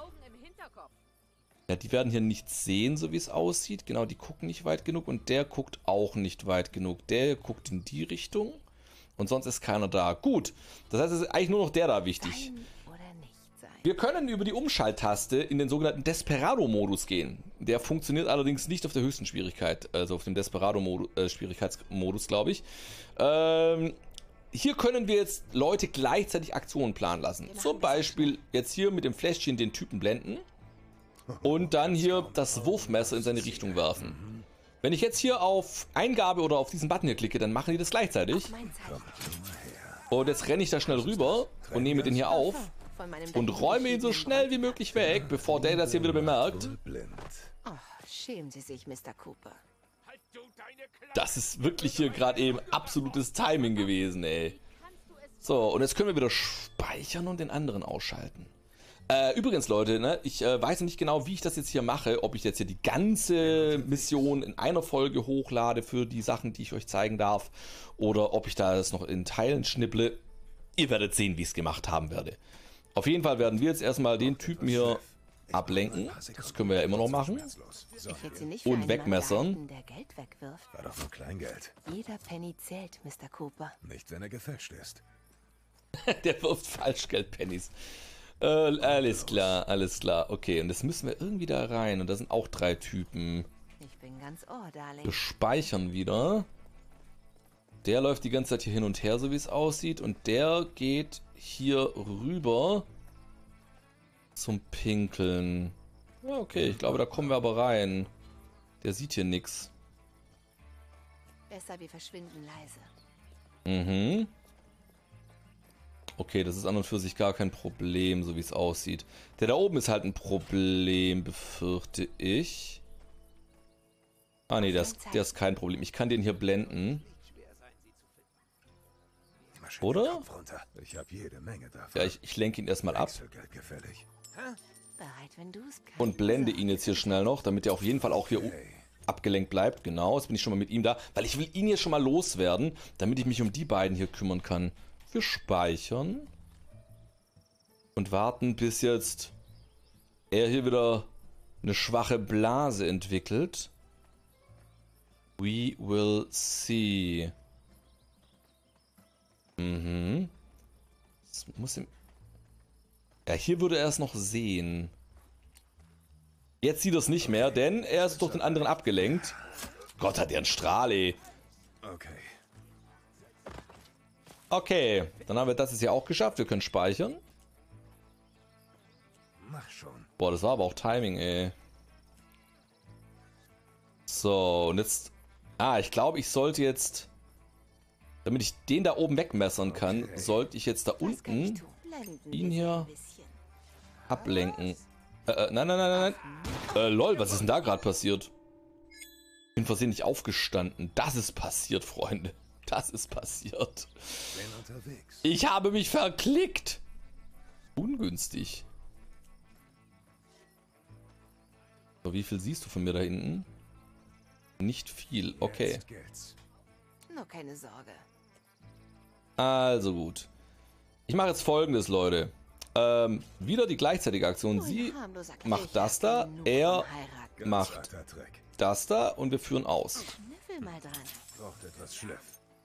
Ja, die werden hier nichts sehen, so wie es aussieht. Genau, die gucken nicht weit genug und der guckt auch nicht weit genug. Der guckt in die Richtung und sonst ist keiner da. Gut, das heißt, es ist eigentlich nur noch der da wichtig. Wir können über die Umschalttaste in den sogenannten Desperado-Modus gehen. Der funktioniert allerdings nicht auf der höchsten Schwierigkeit, also auf dem Desperado-Schwierigkeitsmodus, glaube ich. Hier können wir jetzt Leute gleichzeitig Aktionen planen lassen. Zum Beispiel jetzt hier mit dem Fläschchen den Typen blenden und dann hier das Wurfmesser in seine Richtung werfen. Wenn ich jetzt hier auf Eingabe oder auf diesen Button hier klicke, dann machen die das gleichzeitig. Und jetzt renne ich da schnell rüber und nehme den hier auf. Und räume ihn so schnell wie möglich weg, bevor der das hier wieder bemerkt. Oh, schämen Sie sich, Mr. Cooper. Das ist wirklich hier gerade eben absolutes Timing gewesen, ey. So, und jetzt können wir wieder speichern und den anderen ausschalten. Übrigens, Leute, ne, ich weiß nicht genau, wie ich das jetzt hier mache. Ob ich jetzt hier die ganze Mission in einer Folge hochlade für die Sachen, die ich euch zeigen darf. Oder ob ich das noch in Teilen schnipple. Ihr werdet sehen, wie ich es gemacht haben werde. Auf jeden Fall werden wir jetzt erstmal den Typen hier ablenken. Das können wir ja immer noch machen. Und wegmessern. Der Geld wegwirft. War doch nur Kleingeld. Jeder Penny zählt, Mr. Cooper. Nicht, wenn er gefälscht ist. Der wirft Falschgeldpennies. Alles klar, alles klar. Okay, und das müssen wir irgendwie da rein. Und da sind auch 3 Typen. Ich bin ganz ohr, Darling. Wir speichern wieder. Der läuft die ganze Zeit hier hin und her, so wie es aussieht. Und der geht hier rüber zum Pinkeln. Ja, okay, ich glaube, da kommen wir aber rein. Der sieht hier nichts. Besser, wir verschwinden leise. Mhm. Okay, das ist an und für sich gar kein Problem, so wie es aussieht. Der da oben ist halt ein Problem, befürchte ich. Ah nee, der ist kein Problem. Ich kann den hier blenden. Oder? Ich habe jede Menge davon. Ja, ich lenke ihn erstmal ab. Bereit, wenn du's kannst. Und blende ihn jetzt hier schnell noch, damit er auf jeden Fall auch hier abgelenkt bleibt. Genau, jetzt bin ich schon mal mit ihm da. Weil ich will ihn hier schon mal loswerden, damit ich mich um die beiden hier kümmern kann. Wir speichern. Und warten, bis jetzt er hier wieder eine schwache Blase entwickelt. We will see. Mhm. Das muss ihm... Ja, hier würde er es noch sehen. Jetzt sieht er es nicht mehr, denn er ist durch den anderen abgelenkt. Gott, hat er einen Strahl, ey. Okay, dann haben wir das jetzt hier auch geschafft. Wir können speichern. Mach schon. Boah, das war aber auch Timing, ey. So, und jetzt... Ah, ich glaube, ich sollte jetzt... Damit ich den da oben wegmessern kann, sollte ich jetzt da unten ihn hier ablenken. Nein. Lol, was ist denn da gerade passiert? Ich bin versehentlich aufgestanden. Das ist passiert, Freunde. Das ist passiert. Ich habe mich verklickt. Ungünstig. So, wie viel siehst du von mir da hinten? Nicht viel, okay. Nur keine Sorge. Also gut. Ich mache jetzt Folgendes, Leute. Wieder die gleichzeitige Aktion. Sie macht das da, er macht das da und wir führen aus. Braucht etwas Schliff.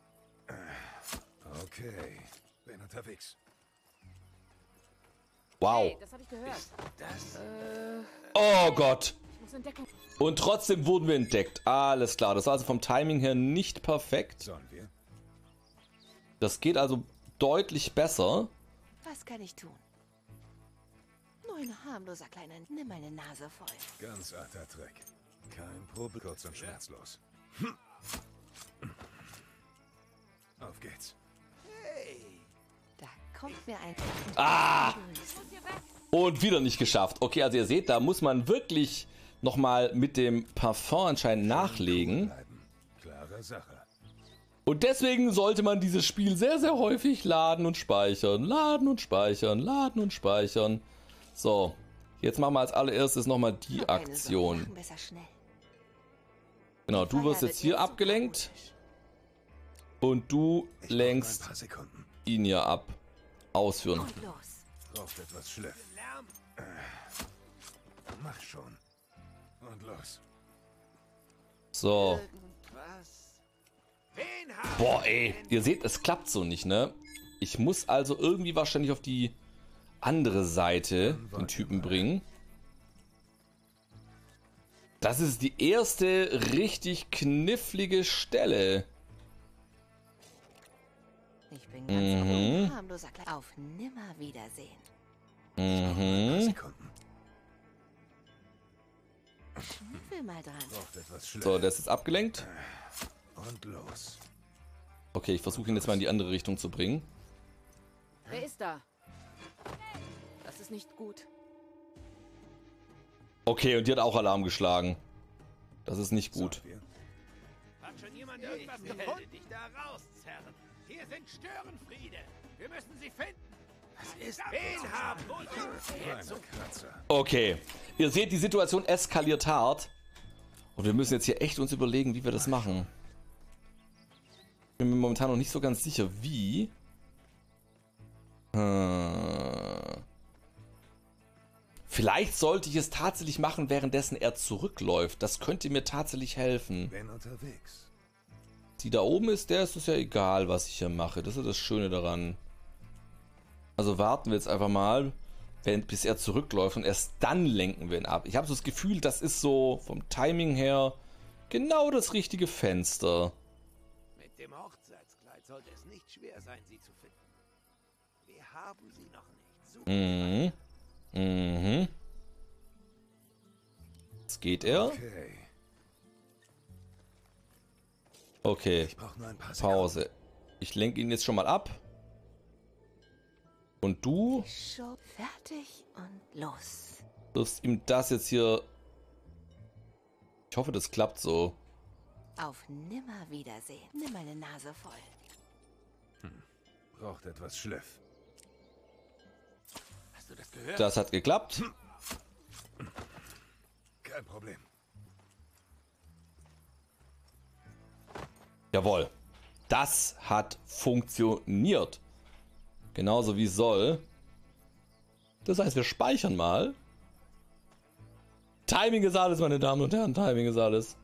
Okay, bin unterwegs. Wow. Hey, das habe ich gehört. Oh Gott. Und trotzdem wurden wir entdeckt. Alles klar. Das war also vom Timing her nicht perfekt. Das geht also deutlich besser. Was kann ich tun? Nur ein harmloser kleiner... Nimm meine Nase voll. Ganz alter Trick. Kein Problem. Kurz und schmerzlos. Auf geht's. Da kommt mir ein... Ah! Und wieder nicht geschafft. Okay, also ihr seht, da muss man wirklich nochmal mit dem Parfum anscheinend nachlegen. Klare Sache. Und deswegen sollte man dieses Spiel sehr, sehr häufig laden und speichern. Laden und speichern, laden und speichern. So, jetzt machen wir als allererstes nochmal die Keine Sorge, wir Aktion. machen besser schnell. Genau, du wirst jetzt hier abgelenkt. Und du Ich brauche nur lenkst ein paar Sekunden. ihn hier ab. Ausführen. Und los. Braucht etwas Schliff. Mach schon. Und los. So. Was? Wen haben Boah, ey. Ihr seht, es klappt so nicht, ne? Ich muss also irgendwie wahrscheinlich auf die andere Seite den Typen bringen. Das ist die erste richtig knifflige Stelle. Ich bin ganz harmloser Kleiner. Auf Nimmerwiedersehen. Mhm. Sekunden. Schnüffel mal dran. Braucht etwas Schliff. So, der ist jetzt abgelenkt. Und los. Okay, ich versuche ihn jetzt mal in die andere Richtung zu bringen. Wer ist da? Das ist nicht gut. Okay, und die hat auch Alarm geschlagen. Das ist nicht gut. Wir. Hat schon jemand irgendwas gefunden? Dich da rauszerren. Hier sind Störenfriede. Wir müssen sie finden. Was ist? Wen haben? Kleiner Kratzer. Okay, ihr seht, die Situation eskaliert hart. Und wir müssen jetzt hier echt uns überlegen, wie wir das machen. Ich bin mir momentan noch nicht so ganz sicher, wie. Vielleicht sollte ich es tatsächlich machen, währenddessen er zurückläuft. Das könnte mir tatsächlich helfen. Bin unterwegs. Die da oben ist, der ist es ja egal, was ich hier mache. Das ist das Schöne daran. Also warten wir jetzt einfach mal, bis er zurückläuft und erst dann lenken wir ihn ab. Ich habe so das Gefühl, das ist so vom Timing her genau das richtige Fenster. Mit dem Hochzeitskleid sollte es nicht schwer sein, sie zu finden. Wir haben sie noch nicht. Super. Mhm. Mhm. Jetzt geht er. Okay. Okay, Ich brauche nur ein paar Sekunden. Pause. Ich lenke ihn jetzt schon mal ab. Und du Schon fertig und los. wirst ihm das jetzt hier... Ich hoffe, das klappt so. Auf Nimmerwiedersehen. Nimm meine Nase voll. Braucht etwas Schliff. Hast du das gehört? Das hat geklappt. Kein Problem. Jawohl. Das hat funktioniert. Genauso wie es soll. Das heißt, wir speichern mal. Timing ist alles, meine Damen und Herren. Timing ist alles.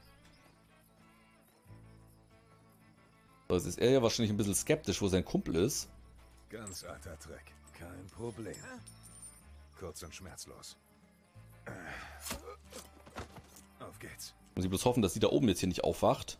So, jetzt ist er ja wahrscheinlich ein bisschen skeptisch, wo sein Kumpel ist. Ganz alter Trick. Kein Problem. Kurz und schmerzlos. Auf geht's. Muss ich bloß hoffen, dass die da oben jetzt hier nicht aufwacht.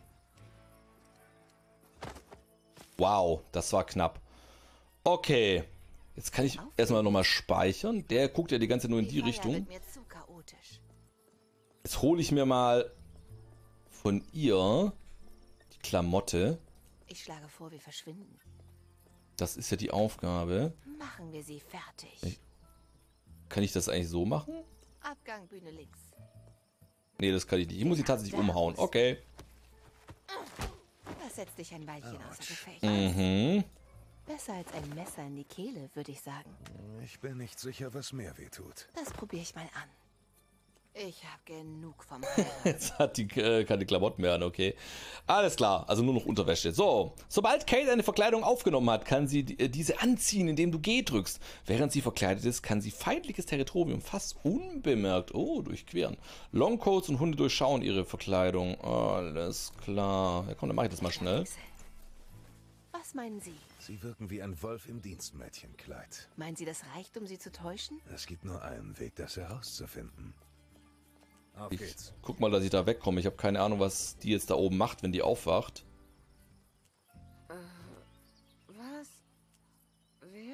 Wow, das war knapp. Okay. Jetzt kann ich erstmal nochmal speichern. Der guckt ja die ganze Zeit nur in die Feier Richtung. wird mir zu chaotisch. Jetzt hole ich mir mal von ihr die Klamotte. Ich schlage vor, wir verschwinden. Das ist ja die Aufgabe. Machen wir sie fertig. Kann ich das eigentlich so machen? Abgang Bühne links. Nee, das kann ich nicht. Ich muss sie tatsächlich umhauen. Okay. Das setzt dich ein Weilchen außer Gefecht. Mhm. Besser als ein Messer in die Kehle, würde ich sagen. Ich bin nicht sicher, was mehr wehtut. Das probiere ich mal an. Ich habe genug vom Heiraten. Jetzt hat die keine Klamotten mehr an, okay. Alles klar, also nur noch Unterwäsche. So, sobald Kate eine Verkleidung aufgenommen hat, kann sie diese anziehen, indem du G drückst. Während sie verkleidet ist, kann sie feindliches Territorium fast unbemerkt durchqueren. Longcoats und Hunde durchschauen ihre Verkleidung. Alles klar. Ja komm, dann mach ich das mal schnell. Was meinen Sie? Sie wirken wie ein Wolf im Dienstmädchenkleid. Meinen Sie, das reicht, um Sie zu täuschen? Es gibt nur einen Weg, das herauszufinden. Auf Ich geht's. guck mal, dass ich da wegkomme. Ich habe keine Ahnung, was die jetzt da oben macht, wenn die aufwacht. Was? Wer?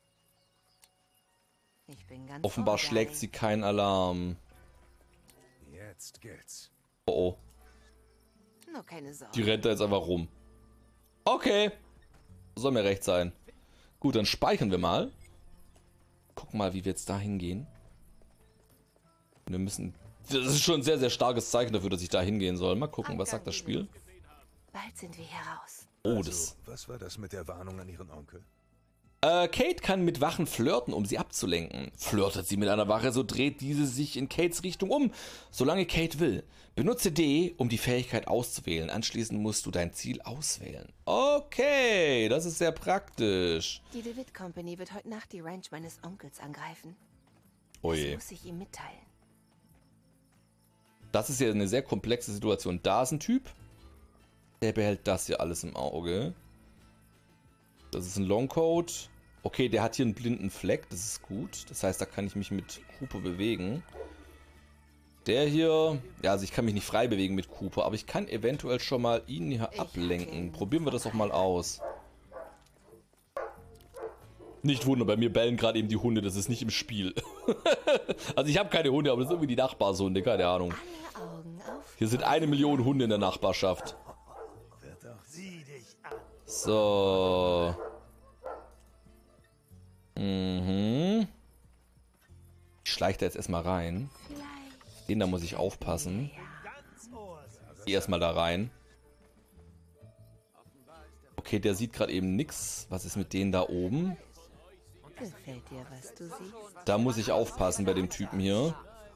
Ich bin ganz Offenbar ohr, schlägt Darling. sie keinen Alarm. Jetzt geht's. Oh, oh. Nur keine Sorge. Die rennt da jetzt einfach rum. Okay. Soll mir recht sein. Gut, dann speichern wir mal. Gucken mal, wie wir jetzt da hingehen. Wir müssen... Das ist schon ein sehr, sehr starkes Zeichen dafür, dass ich da hingehen soll. Mal gucken, was sagt das Spiel? Bald sind wir hier raus. Oh, Also, das... was war das mit der Warnung an Ihren Onkel? Kate kann mit Wachen flirten, um sie abzulenken. Flirtet sie mit einer Wache, so dreht diese sich in Kates Richtung um, solange Kate will. Benutze D, um die Fähigkeit auszuwählen. Anschließend musst du dein Ziel auswählen. Okay, das ist sehr praktisch. Die DeWitt Company wird heute Nacht die Ranch meines Onkels angreifen. Oh je. Das muss ich ihm mitteilen. Das ist ja eine sehr komplexe Situation. Da ist ein Typ. Der behält das hier alles im Auge. Das ist ein Longcoat. Okay, der hat hier einen blinden Fleck. Das ist gut. Das heißt, da kann ich mich mit Cooper bewegen. Der hier... Ja, also ich kann mich nicht frei bewegen mit Cooper. Aber ich kann eventuell schon mal ihn hier ablenken. Probieren wir das doch mal aus. Nicht wundern, bei mir bellen gerade eben die Hunde. Das ist nicht im Spiel. Also ich habe keine Hunde, aber das sind irgendwie die Nachbarshunde. Keine Ahnung. Hier sind 1 Million Hunde in der Nachbarschaft. So. Mhm. Ich schleiche da jetzt erstmal rein. Den da muss ich aufpassen. Geh erstmal da rein. Okay, der sieht gerade eben nichts. Was ist mit denen da oben? Gefällt dir, was du siehst? Da muss ich aufpassen bei dem Typen hier.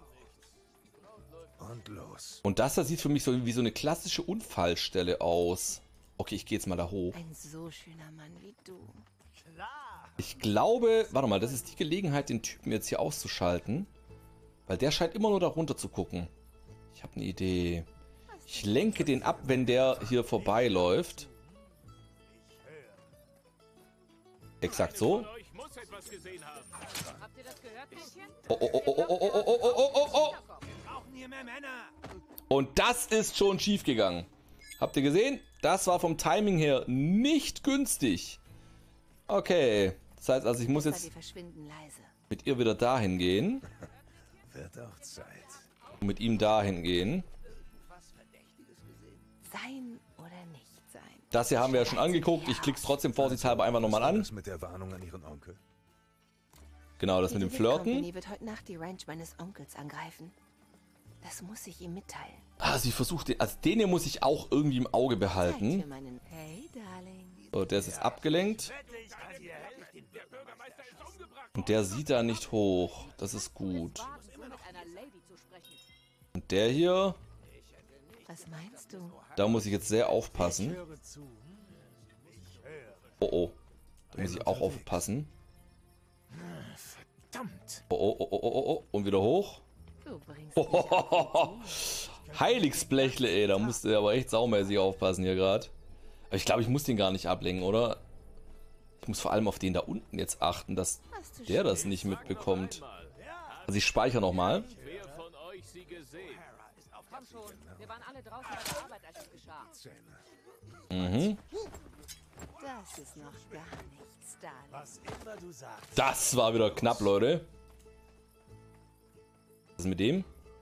Und das da sieht für mich so wie so eine klassische Unfallstelle aus. Okay, ich gehe jetzt mal da hoch. Ein so schöner Mann wie du. Ich glaube, warte mal, das ist die Gelegenheit, den Typen jetzt hier auszuschalten. Weil der scheint immer nur da runter zu gucken. Ich habe eine Idee. Ich lenke den ab, wenn der hier vorbeiläuft. Exakt so. Oh, oh, oh, oh, oh, oh, oh, oh, oh, oh. Und das ist schon schief gegangen. Habt ihr gesehen? Das war vom Timing her nicht günstig. Okay. Das heißt also, ich muss jetzt mit ihr wieder dahin gehen. Und mit ihm dahin gehen. Sein oder nicht sein. Das hier haben wir ja schon angeguckt. Ich klicke es trotzdem vorsichtshalber einfach nochmal an. Genau, das mit dem Flirten. Die Company wird heute Nacht die Ranch meines Onkels angreifen. Das muss ich ihm mitteilen. Ah, sie versucht den. Also den hier muss ich auch irgendwie im Auge behalten. Hey, Darling. So, der ist jetzt abgelenkt. Und der sieht da nicht hoch. Das ist gut. Und der hier. Was meinst du? Da muss ich jetzt sehr aufpassen. Oh oh. Da muss ich auch aufpassen. Oh oh oh oh oh oh. Und wieder hoch. Oh, Heiligsblechle, ey. Da musst du aber echt saumäßig aufpassen hier gerade. Aber ich glaube, ich muss den gar nicht ablenken, oder? Ich muss vor allem auf den da unten jetzt achten, dass der das nicht mitbekommt. Also ich speichere nochmal. Mhm. Das ist noch gar nichts, Darling. Das war wieder knapp, Leute. Was ist mit dem?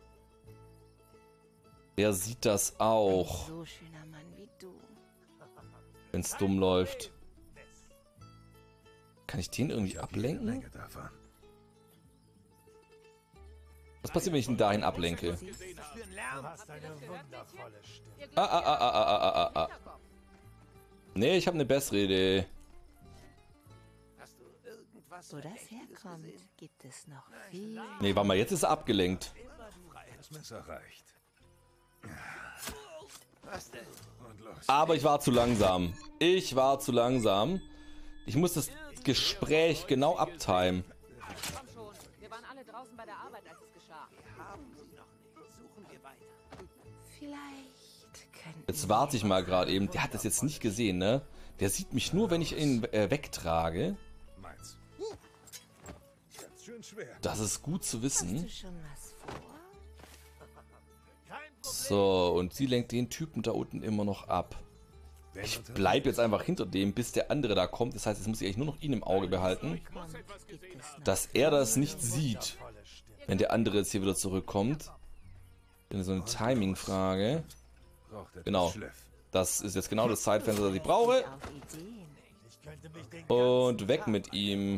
Der sieht das auch. So schöner Mann wie du. Wenn es dumm läuft. Kann ich den irgendwie ablenken? Was passiert, wenn ich ihn dahin ablenke? Nee, ich habe eine bessere Idee. Wo das herkommt, gibt es noch viel. Nee, warte mal, jetzt ist er abgelenkt. Das Messer reicht. Aber ich war zu langsam. Ich war zu langsam. Ich muss das Gespräch genau abtimen. Jetzt warte ich mal gerade eben. Der hat das jetzt nicht gesehen, ne? Der sieht mich nur, wenn ich ihn wegtrage. Das ist gut zu wissen. So, und sie lenkt den Typen da unten immer noch ab. Ich bleibe jetzt einfach hinter dem, bis der andere da kommt. Das heißt, jetzt muss ich eigentlich nur noch ihn im Auge behalten. Dass er das nicht sieht, wenn der andere jetzt hier wieder zurückkommt. So eine Timing-Frage. Genau. Das ist jetzt genau das Zeitfenster, das ich brauche. Und weg mit ihm.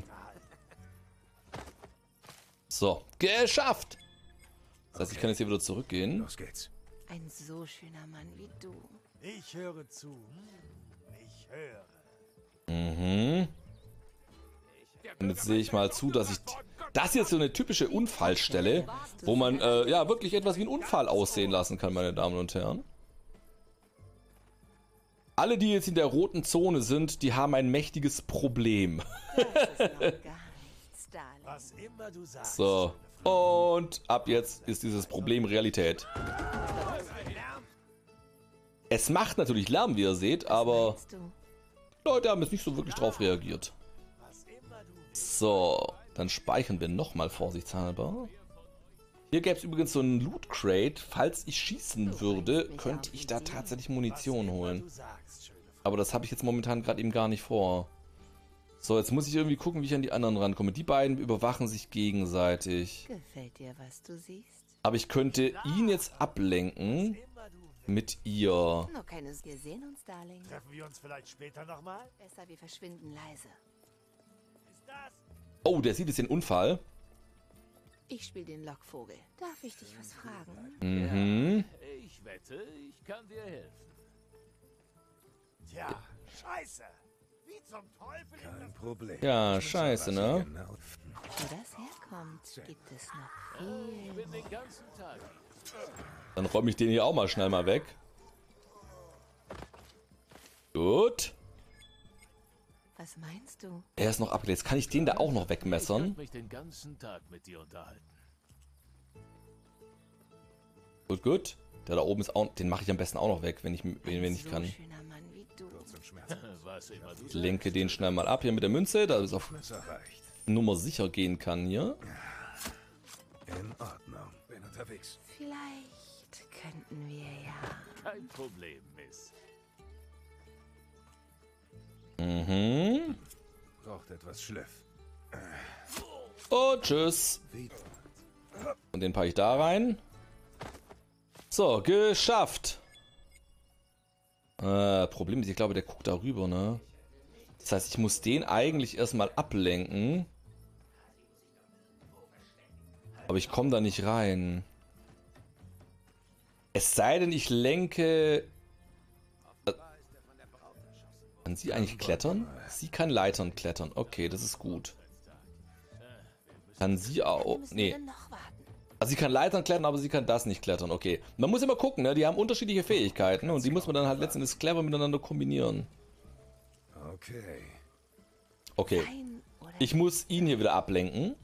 So, geschafft! Das heißt, ich kann jetzt hier wieder zurückgehen. Los geht's. Ein so schöner Mann wie du. Ich höre zu. Ich höre. Mhm. Und jetzt sehe ich mal zu, dass ich... Das hier ist so eine typische Unfallstelle, wo man ja wirklich etwas wie ein Unfall aussehen lassen kann, meine Damen und Herren. Alle, die jetzt in der roten Zone sind, die haben ein mächtiges Problem. Was immer du sagst. So, und ab jetzt ist dieses Problem Realität. Es macht natürlich Lärm, wie ihr seht, aber die Leute haben jetzt nicht so wirklich drauf reagiert. So, dann speichern wir nochmal vorsichtshalber. Hier gäbe es übrigens so einen Loot Crate. Falls ich schießen würde, könnte ich da tatsächlich Munition holen. Aber das habe ich jetzt momentan gerade eben gar nicht vor. So, jetzt muss ich irgendwie gucken, wie ich an die anderen rankomme. Die beiden überwachen sich gegenseitig. Gefällt dir, was du siehst? Aber ich könnte ihn jetzt ablenken mit ihr. Nur keine... Wir sehen uns, Darling. Treffen wir uns vielleicht später nochmal? Besser, wir verschwinden leise. Oh, der sieht jetzt den Unfall. Ich spiele den Lockvogel. Darf ich dich was fragen? Mhm. Ich wette, ich kann dir helfen. Tja, scheiße. Wie zum Teufel Kein Problem. Ja, scheiße, ne? Genau. Wo das herkommt, gibt es noch viel. Ich bin den ganzen Tag. Dann räume ich den hier auch mal schnell mal weg. Gut. Was meinst du? Er ist noch abgelegt. Jetzt kann ich den da auch noch Ich wegmessern. werde mich den ganzen Tag mit dir unterhalten. Gut, gut. Der da oben ist auch... Den mache ich am besten auch noch weg, wenn ich So kann. schöner Mann wie du. Was immer du Ich lenke den schnell mal ab hier mit der Münze, da es auf Reicht. Nummer sicher gehen kann hier. In Ordnung. Bin unterwegs. Vielleicht könnten wir ja... kein Problem, Miss. Mhm. Braucht etwas Schliff. Und tschüss. Und den packe ich da rein. So, geschafft. Problem ist, ich glaube, der guckt da rüber, ne? Das heißt, ich muss den eigentlich erstmal ablenken. Aber ich komme da nicht rein. Es sei denn, ich lenke... Kann sie eigentlich klettern? Sie kann Leitern klettern. Okay, das ist gut. Kann sie auch... Nee. Also sie kann Leitern klettern, aber sie kann das nicht klettern. Okay. Man muss immer gucken, ne? Die haben unterschiedliche Fähigkeiten und die muss man dann halt letztendlich clever miteinander kombinieren. Okay. Okay. Ich muss ihn hier wieder ablenken.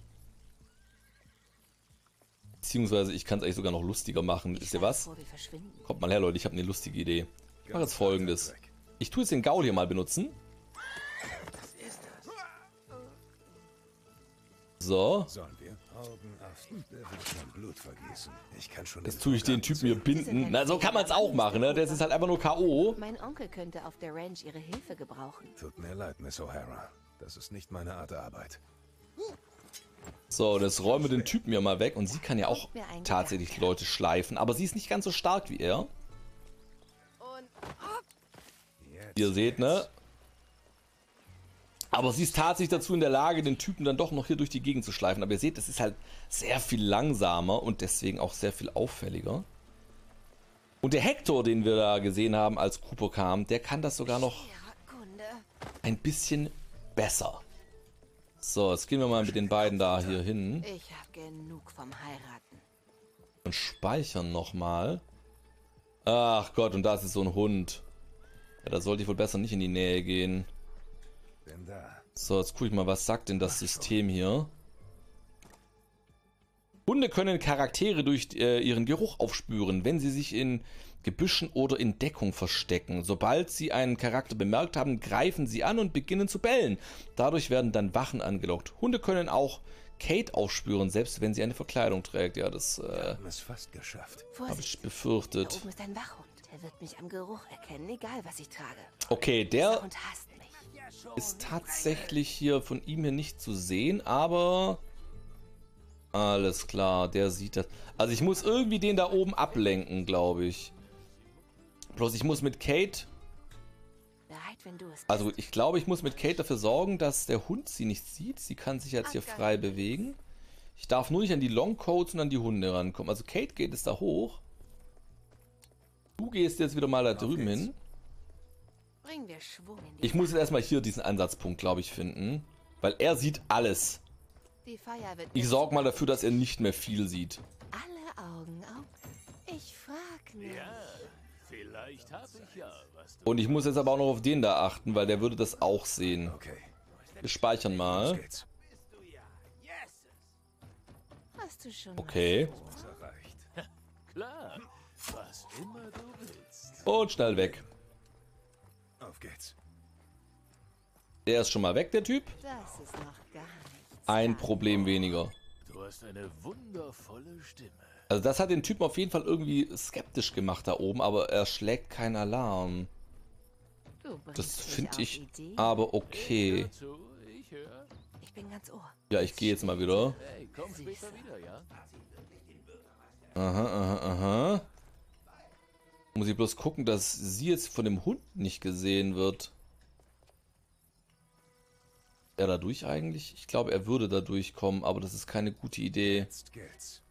Beziehungsweise ich kann es eigentlich sogar noch lustiger machen. Wisst ihr was? Kommt mal her, Leute, ich habe eine lustige Idee. Ich mache jetzt Folgendes. Ich tue jetzt den Gaul hier mal benutzen. So. Sollen wir Augen auf? Der will schon Blut vergießen. Ich kann schon. Jetzt tue ich den Typen hier binden. Na, so kann man es auch machen, ne? Das ist halt einfach nur K.O. Mein Onkel könnte auf der Ranch ihre Hilfe gebrauchen. Tut mir leid, Miss O'Hara. Das ist nicht meine Art der Arbeit. So, und jetzt räumen wir den Typen hier mal weg. Und sie kann ja auch tatsächlich Leute schleifen. Aber sie ist nicht ganz so stark wie er. Ihr seht, ne? Aber sie ist tatsächlich dazu in der Lage, den Typen dann doch noch hier durch die Gegend zu schleifen. Aber ihr seht, es ist halt sehr viel langsamer und deswegen auch sehr viel auffälliger. Und der Hector, den wir da gesehen haben, als Cooper kam, der kann das sogar noch ein bisschen besser. So, jetzt gehen wir mal mit den beiden da hier hin. Ich hab genug vom Heiraten. Und speichern nochmal. Ach Gott, und da ist so ein Hund. Ja, da sollte ich wohl besser nicht in die Nähe gehen. Bin da. So, jetzt gucke ich mal, was sagt denn das System hier? Hunde können Charaktere durch ihren Geruch aufspüren, wenn sie sich in Gebüschen oder in Deckung verstecken. Sobald sie einen Charakter bemerkt haben, greifen sie an und beginnen zu bellen. Dadurch werden dann Wachen angelockt. Hunde können auch Kate aufspüren, selbst wenn sie eine Verkleidung trägt. Ja, das haben es fast geschafft. Habe ich befürchtet. Da oben ist ein Wachhund. Der wird mich am Geruch erkennen, egal was ich trage. Okay, Dieser der Hund hasst mich. ist tatsächlich hier von ihm hier nicht zu sehen, aber alles klar, der sieht das. Also ich muss irgendwie den da oben ablenken, glaube ich. Bloß ich muss mit Kate, also ich glaube, ich muss mit Kate dafür sorgen, dass der Hund sie nicht sieht. Sie kann sich jetzt hier frei bewegen. Ich darf nur nicht an die Longcoats und an die Hunde rankommen. Also Kate geht es da hoch. Du gehst jetzt wieder mal da drüben hin. Bringen wir Schwung in die Ich muss jetzt erstmal hier diesen Ansatzpunkt, glaube ich, finden. Weil er sieht alles. Die Feier wird Ich sorge mal dafür, dass er nicht mehr viel sieht. alle Augen auf. Ich frag mich. Ja, vielleicht habe ich ja was. Und ich muss jetzt aber auch noch auf den da achten, weil der würde das auch sehen. Okay, Wir speichern los mal. geht's. Hast du schon Okay. Was erreicht. Klar, was immer du willst. Und schnell weg. Auf geht's. Der ist schon mal weg, der Typ. Das ist noch gar nichts. Ein Problem weniger. Du hast eine wundervolle Stimme. Also das hat den Typen auf jeden Fall irgendwie skeptisch gemacht da oben, aber er schlägt keinen Alarm. Du bringst Das mich finde auf ich Ideen. aber okay. Hör zu, ich höre. Ich bin ganz Ohr. Ja, ich gehe jetzt mal wieder. Hey, komm später wieder, ja? Aha, aha, aha. Muss ich bloß gucken, dass sie jetzt von dem Hund nicht gesehen wird. Er da durch eigentlich? Ich glaube, er würde da durchkommen, aber das ist keine gute Idee. Jetzt geht's.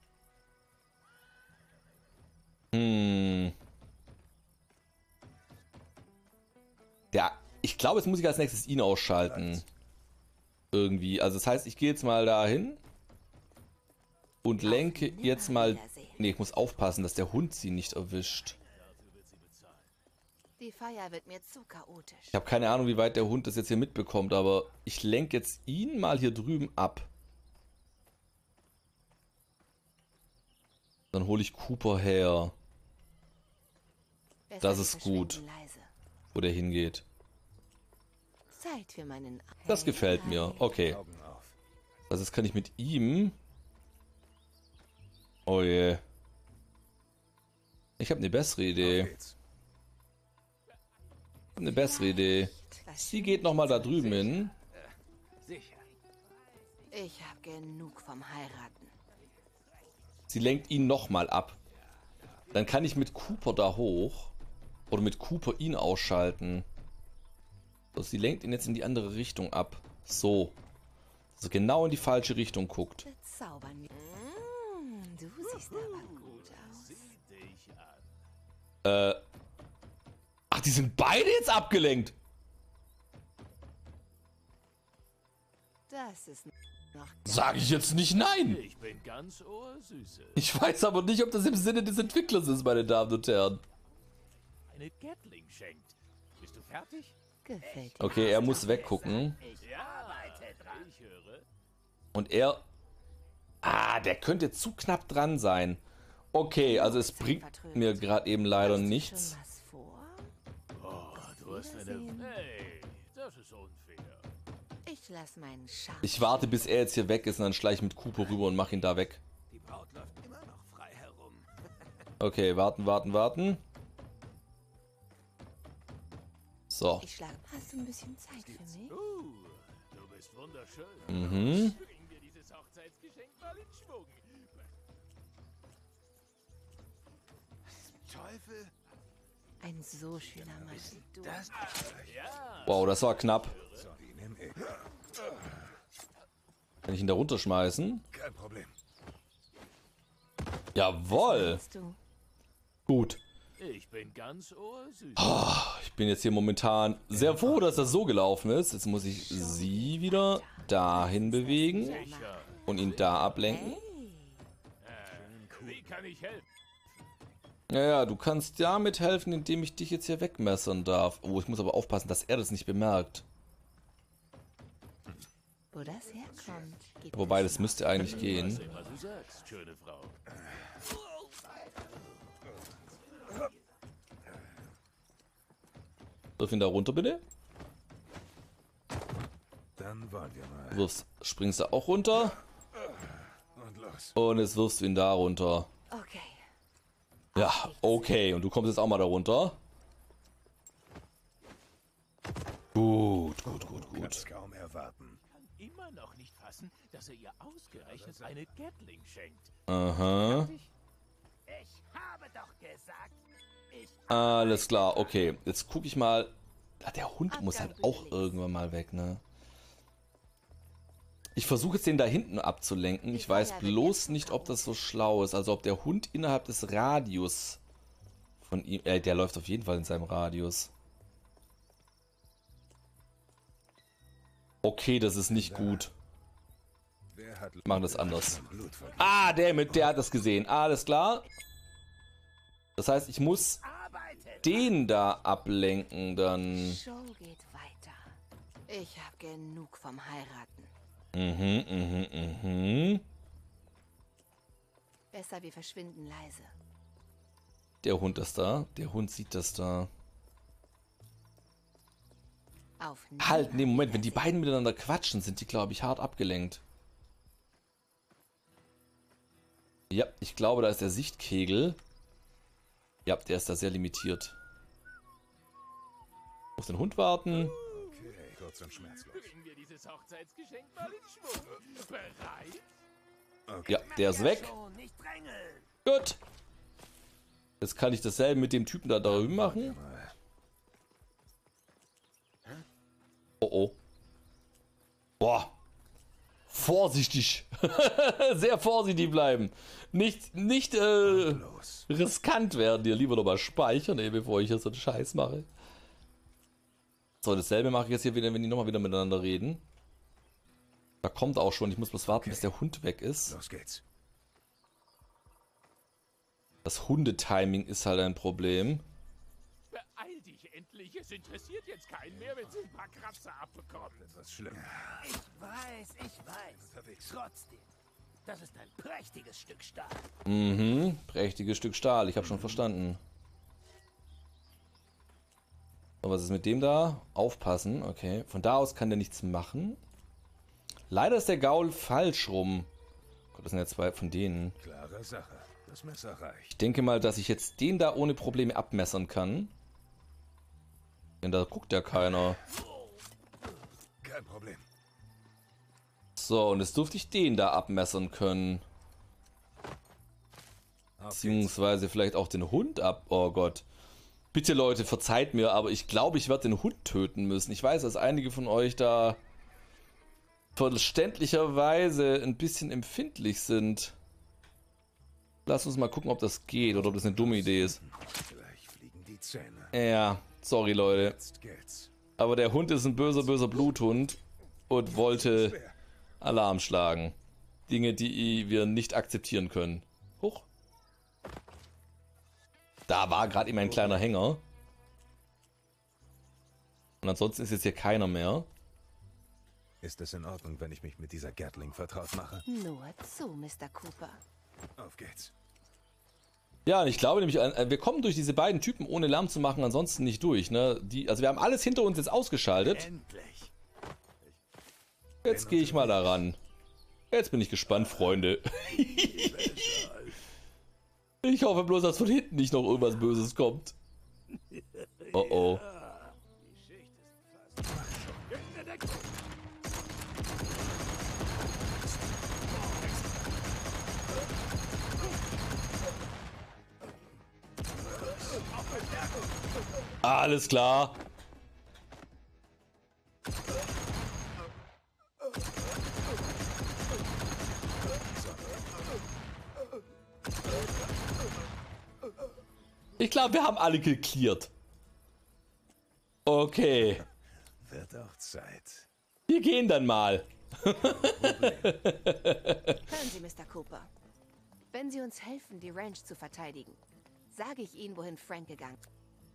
Ich glaube, jetzt muss ich als nächstes ihn ausschalten. Irgendwie. Also das heißt, ich gehe jetzt mal dahin und lenke jetzt mal... Ne, ich muss aufpassen, dass der Hund sie nicht erwischt. Die Feier wird mir zu chaotisch. Ich habe keine Ahnung, wie weit der Hund das jetzt hier mitbekommt, aber ich lenke jetzt ihn mal hier drüben ab. Dann hole ich Cooper her, Besser das wir ist gut. verschwinden leise. wo der hingeht. Zeit für meinen... Das gefällt mir. Okay. Augen auf. Also jetzt kann ich mit ihm... Oh je. Ich habe eine bessere Auf Idee. geht's. Eine bessere Idee. Sie geht nochmal da drüben hin. Sicher. Ich habe genug vom Heiraten. Sie lenkt ihn nochmal ab. Dann kann ich mit Cooper da hoch. Oder mit Cooper ihn ausschalten. Also sie lenkt ihn jetzt in die andere Richtung ab. So. Also genau in die falsche Richtung guckt. Bezaubern. Du siehst aber gut aus. Ach, die sind beide jetzt abgelenkt. Das ist noch... Sage ich jetzt nicht nein. Ich bin ganz Ohrsüße. Ich weiß aber nicht, ob das im Sinne des Entwicklers ist, meine Damen und Herren. Eine Gatling schenkt. Bist du fertig? Gefällt dir. Okay, er muss weggucken. Ich höre. Und er... Ah, der könnte zu knapp dran sein. Okay, also es bringt mir gerade eben leider Hast du nichts. schon was vor? Oh, du hast eine... Wiedersehen. Hey, das ist unfair. Ich lass meinen Schatz. Ich warte, bis er jetzt hier weg ist und dann schleiche ich mit Cooper rüber und mache ihn da weg. Die Braut läuft immer noch frei herum. Okay, warten, warten, warten. So. Ich schlage. Hast du ein bisschen Zeit für mich? Du bist wunderschön. Mhm. Bring dir dieses Hochzeitsgeschenk mal in Schwung. Teufel. Ein so schöner Mann wie du. Wow, das war knapp. So, die nehm ich. Kann ich ihn da runterschmeißen? Kein Problem. Jawohl. Bist du? Gut. Ich bin ganz ohrsüß. Ich bin jetzt hier momentan sehr froh, dass das so gelaufen ist. Jetzt muss ich sie wieder dahin bewegen und ihn da ablenken. Wie kann ich helfen? Naja, du kannst damit helfen, indem ich dich jetzt hier wegmessern darf. Oh, ich muss aber aufpassen, dass er das nicht bemerkt. Wo das herkommt. Geht Wobei, das müsste eigentlich gehen. Was du sagst, schöne Frau. Wirf ihn da runter, bitte. Dann wollen wir mal. Springst du auch runter. Und los. Und jetzt wirfst du ihn da runter. Okay. Ja, okay. Und du kommst jetzt auch mal da runter. Gut, gut, gut, gut. Kann's kaum erwarten. Immer noch nicht fassen, dass er ihr ausgerechnet eine Gatling schenkt. Aha. Ich habe doch gesagt. Alles klar, okay. Jetzt gucke ich mal. Ah, der Hund muss halt auch irgendwann mal weg, ne? Ich versuche jetzt den da hinten abzulenken. Ich weiß bloß nicht, ob das so schlau ist. Also ob der Hund innerhalb des Radius von ihm... der läuft auf jeden Fall in seinem Radius. Okay, das ist nicht gut. Wer hat Wir machen das anders. Blut vergießt? Ah, der hat das gesehen. Alles klar. Das heißt, ich muss den da ablenken dann. Show geht weiter. Ich hab genug vom Heiraten. Besser, wir verschwinden leise. Der Hund ist da. Der Hund sieht das da. Auf Halt, nee, Moment. Wenn die beiden miteinander quatschen, sind die, glaube ich, hart abgelenkt. Ja, ich glaube, da ist der Sichtkegel. Ja, der ist da sehr limitiert. Auf den Hund warten. Okay, kurz und schmerzlos. Bringen wir dieses Hochzeitsgeschenk mal in Schwung. Bereit? Okay. Ja, der ist weg. Schon, nicht drängeln. Gut. Jetzt kann ich dasselbe mit dem Typen da drüben machen. Mal. Oh oh. Boah. Vorsichtig. Sehr vorsichtig bleiben. Nicht Los. riskant werden. Hier lieber nochmal speichern, ey, bevor ich hier so einen Scheiß mache. So, dasselbe mache ich jetzt hier wieder, wenn die nochmal wieder miteinander reden. Da kommt auch schon. Ich muss bloß warten, bis der Hund weg ist. Los geht's. Das Hundetiming ist halt ein Problem. Beeil dich endlich. Es interessiert jetzt keinen mehr, wenn sie ein paar Kratzer abbekommen. Etwas schlimm. Ich weiß. Trotzdem. Das ist ein prächtiges Stück Stahl. Mhm, prächtiges Stück Stahl. Ich habe schon verstanden. Und was ist mit dem da? Aufpassen, okay. Von da aus kann der nichts machen. Leider ist der Gaul falsch rum. Gott, das sind ja zwei von denen. Klare Sache. Das Messer reicht. Ich denke mal, dass ich jetzt den da ohne Probleme abmessern kann. Denn da guckt ja keiner. Kein Problem. So, und jetzt durfte ich den da abmessern können. Beziehungsweise vielleicht auch den Hund ab. Oh Gott. Bitte Leute, verzeiht mir, aber ich glaube, ich werde den Hund töten müssen. Ich weiß, dass einige von euch da verständlicherweise ein bisschen empfindlich sind. Lass uns mal gucken, ob das geht oder ob das eine dumme Idee ist. Gleich fliegen die Zähne. Ja, sorry Leute. Jetzt geht's. Aber der Hund ist ein böser, böser Bluthund und wollte Alarm schlagen. Dinge, die wir nicht akzeptieren können. Hoch. Da war gerade eben ein kleiner Hänger. Und ansonsten ist jetzt hier keiner mehr. Ist es in Ordnung, wenn ich mich mit dieser Gatling vertraut mache? Nur zu, Mr. Cooper. Auf geht's. Ja, und ich glaube nämlich, wir kommen durch diese beiden Typen ohne Lärm zu machen ansonsten nicht durch. Ne? Also wir haben alles hinter uns jetzt ausgeschaltet. Endlich. Jetzt gehe ich mal daran. Jetzt bin ich gespannt, Freunde. Ich hoffe bloß, dass von hinten nicht noch irgendwas Böses kommt. Oh oh. Alles klar. Ich glaube, wir haben alle geklärt. Okay. Wird auch Zeit. Wir gehen dann mal. Hören Sie, Mr. Cooper. Wenn Sie uns helfen, die Ranch zu verteidigen, sage ich Ihnen, wohin Frank gegangen ist.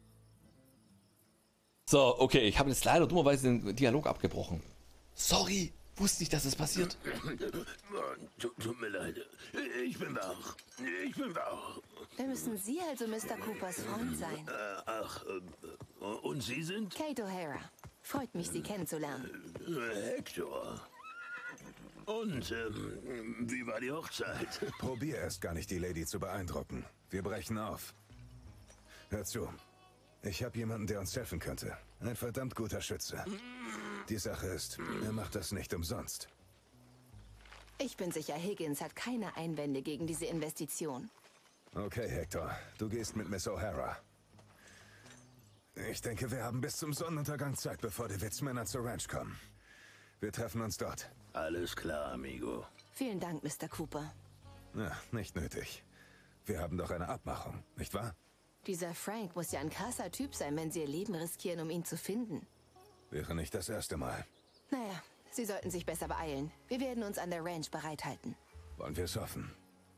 So, okay, ich habe jetzt leider dummerweise den Dialog abgebrochen. Sorry, wusste nicht, dass es passiert. Tut mir leid. Ich bin wach. Dann müssen Sie also Mr. Coopers Freund sein. Und Sie sind? Kate O'Hara. Freut mich, Sie kennenzulernen. Hector. Und, wie war die Hochzeit? Probier erst gar nicht, die Lady zu beeindrucken. Wir brechen auf. Hör zu. Ich habe jemanden, der uns helfen könnte. Ein verdammt guter Schütze. Die Sache ist, er macht das nicht umsonst. Ich bin sicher, Higgins hat keine Einwände gegen diese Investition. Okay, Hector. Du gehst mit Miss O'Hara. Ich denke, wir haben bis zum Sonnenuntergang Zeit, bevor die Witzmänner zur Ranch kommen. Wir treffen uns dort. Alles klar, amigo. Vielen Dank, Mr. Cooper. Ja, nicht nötig. Wir haben doch eine Abmachung, nicht wahr? Dieser Frank muss ja ein krasser Typ sein, wenn Sie Ihr Leben riskieren, um ihn zu finden. Wäre nicht das erste Mal. Naja, Sie sollten sich besser beeilen. Wir werden uns an der Ranch bereithalten. Wollen wir es hoffen?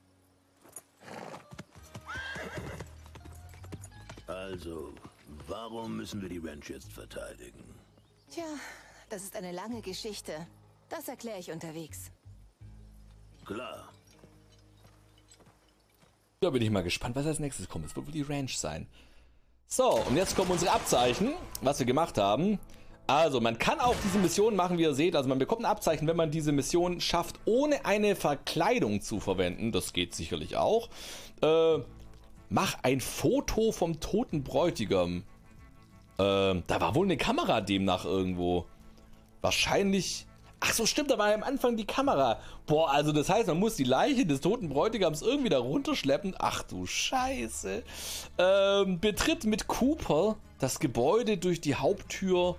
Also, warum müssen wir die Ranch jetzt verteidigen? Tja, das ist eine lange Geschichte. Das erkläre ich unterwegs. Klar. Da bin ich mal gespannt, was als nächstes kommt. Es wird wohl die Ranch sein. So, und jetzt kommen unsere Abzeichen, was wir gemacht haben. Also, man kann auch diese Mission machen, wie ihr seht. Also, man bekommt ein Abzeichen, wenn man diese Mission schafft, ohne eine Verkleidung zu verwenden. Das geht sicherlich auch. Mach ein Foto vom toten Bräutigam. Da war wohl eine Kamera demnach irgendwo. Wahrscheinlich... Ach so, stimmt, da war ja am Anfang die Kamera. Boah, also das heißt, man muss die Leiche des toten Bräutigams irgendwie da runterschleppen. Ach du Scheiße. Betritt mit Cooper das Gebäude durch die Haupttür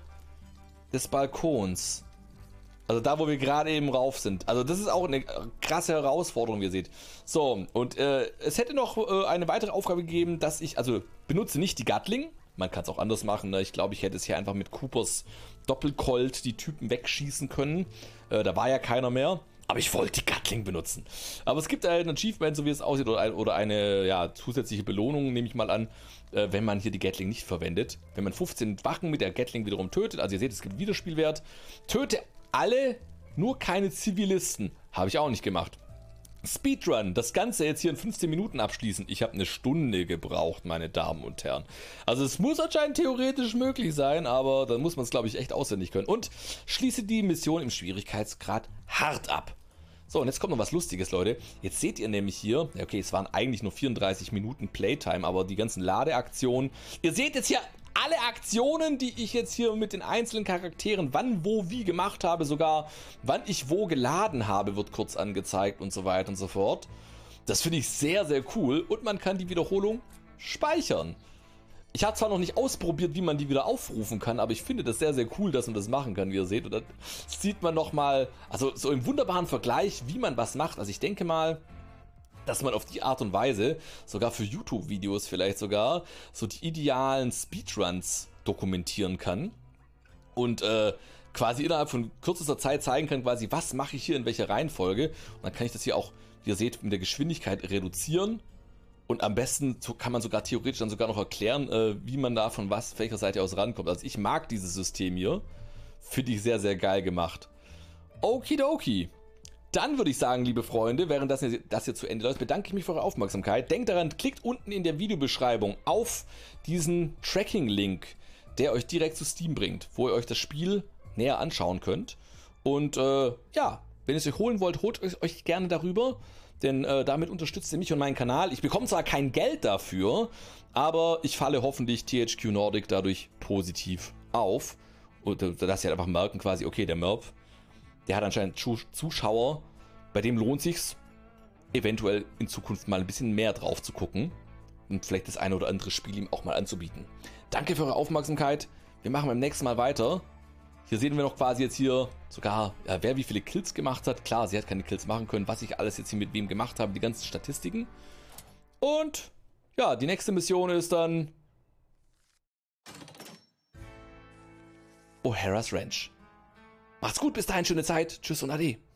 des Balkons. Also da, wo wir gerade eben rauf sind. Also das ist auch eine krasse Herausforderung, wie ihr seht. So, und es hätte noch eine weitere Aufgabe gegeben, dass ich, also benutze nicht die Gatling. Man kann es auch anders machen. Ne? Ich glaube, ich hätte es hier einfach mit Coopers Doppelcolt die Typen wegschießen können. Da war ja keiner mehr. Aber ich wollte die Gatling benutzen. Aber es gibt ein Achievement, so wie es aussieht, oder eine zusätzliche Belohnung, nehme ich mal an, wenn man hier die Gatling nicht verwendet. Wenn man 15 Wachen mit der Gatling wiederum tötet, also ihr seht, es gibt Wiederspielwert, töte alle, nur keine Zivilisten. Habe ich auch nicht gemacht. Speedrun, das Ganze jetzt hier in 15 Minuten abschließen. Ich habe eine Stunde gebraucht, meine Damen und Herren. Also es muss anscheinend theoretisch möglich sein, aber dann muss man es, glaube ich, echt auswendig können. Und schließe die Mission im Schwierigkeitsgrad hart ab. So, und jetzt kommt noch was Lustiges, Leute. Jetzt seht ihr nämlich hier, okay, es waren eigentlich nur 34 Minuten Playtime, aber die ganzen Ladeaktionen. Ihr seht jetzt hier alle Aktionen, die ich jetzt hier mit den einzelnen Charakteren wann, wo, wie gemacht habe, sogar wann ich wo geladen habe, wird kurz angezeigt und so weiter und so fort. Das finde ich sehr, sehr cool und man kann die Wiederholung speichern. Ich habe zwar noch nicht ausprobiert, wie man die wieder aufrufen kann, aber ich finde das sehr, sehr cool, dass man das machen kann, wie ihr seht. Und dann sieht man nochmal, also so im wunderbaren Vergleich, wie man was macht. Also ich denke mal, dass man auf die Art und Weise, sogar für YouTube-Videos vielleicht sogar, so die idealen Speedruns dokumentieren kann und quasi innerhalb von kürzester Zeit zeigen kann, quasi, was mache ich hier in welcher Reihenfolge. Und dann kann ich das hier auch, wie ihr seht, mit der Geschwindigkeit reduzieren und am besten kann man sogar theoretisch dann sogar noch erklären, wie man da von welcher Seite aus rankommt. Also ich mag dieses System hier, finde ich sehr, sehr geil gemacht. Okidoki. Dann würde ich sagen, liebe Freunde, während das hier zu Ende läuft, bedanke ich mich für eure Aufmerksamkeit. Denkt daran, klickt unten in der Videobeschreibung auf diesen Tracking-Link, der euch direkt zu Steam bringt, wo ihr euch das Spiel näher anschauen könnt. Und wenn ihr es euch holen wollt, holt euch gerne darüber, denn damit unterstützt ihr mich und meinen Kanal. Ich bekomme zwar kein Geld dafür, aber ich falle hoffentlich THQ Nordic dadurch positiv auf. Und dass sie halt einfach merken quasi, okay, der Merp, der hat anscheinend Zuschauer, bei dem lohnt sich's, eventuell in Zukunft mal ein bisschen mehr drauf zu gucken und vielleicht das eine oder andere Spiel ihm auch mal anzubieten. Danke für eure Aufmerksamkeit. Wir machen beim nächsten Mal weiter. Hier sehen wir noch quasi jetzt hier sogar, wer wie viele Kills gemacht hat. Klar, sie hat keine Kills machen können, was ich alles jetzt hier mit wem gemacht habe, die ganzen Statistiken. Und ja, die nächste Mission ist dann O'Hara's Ranch. Macht's gut, bis dahin, schöne Zeit. Tschüss und Ade.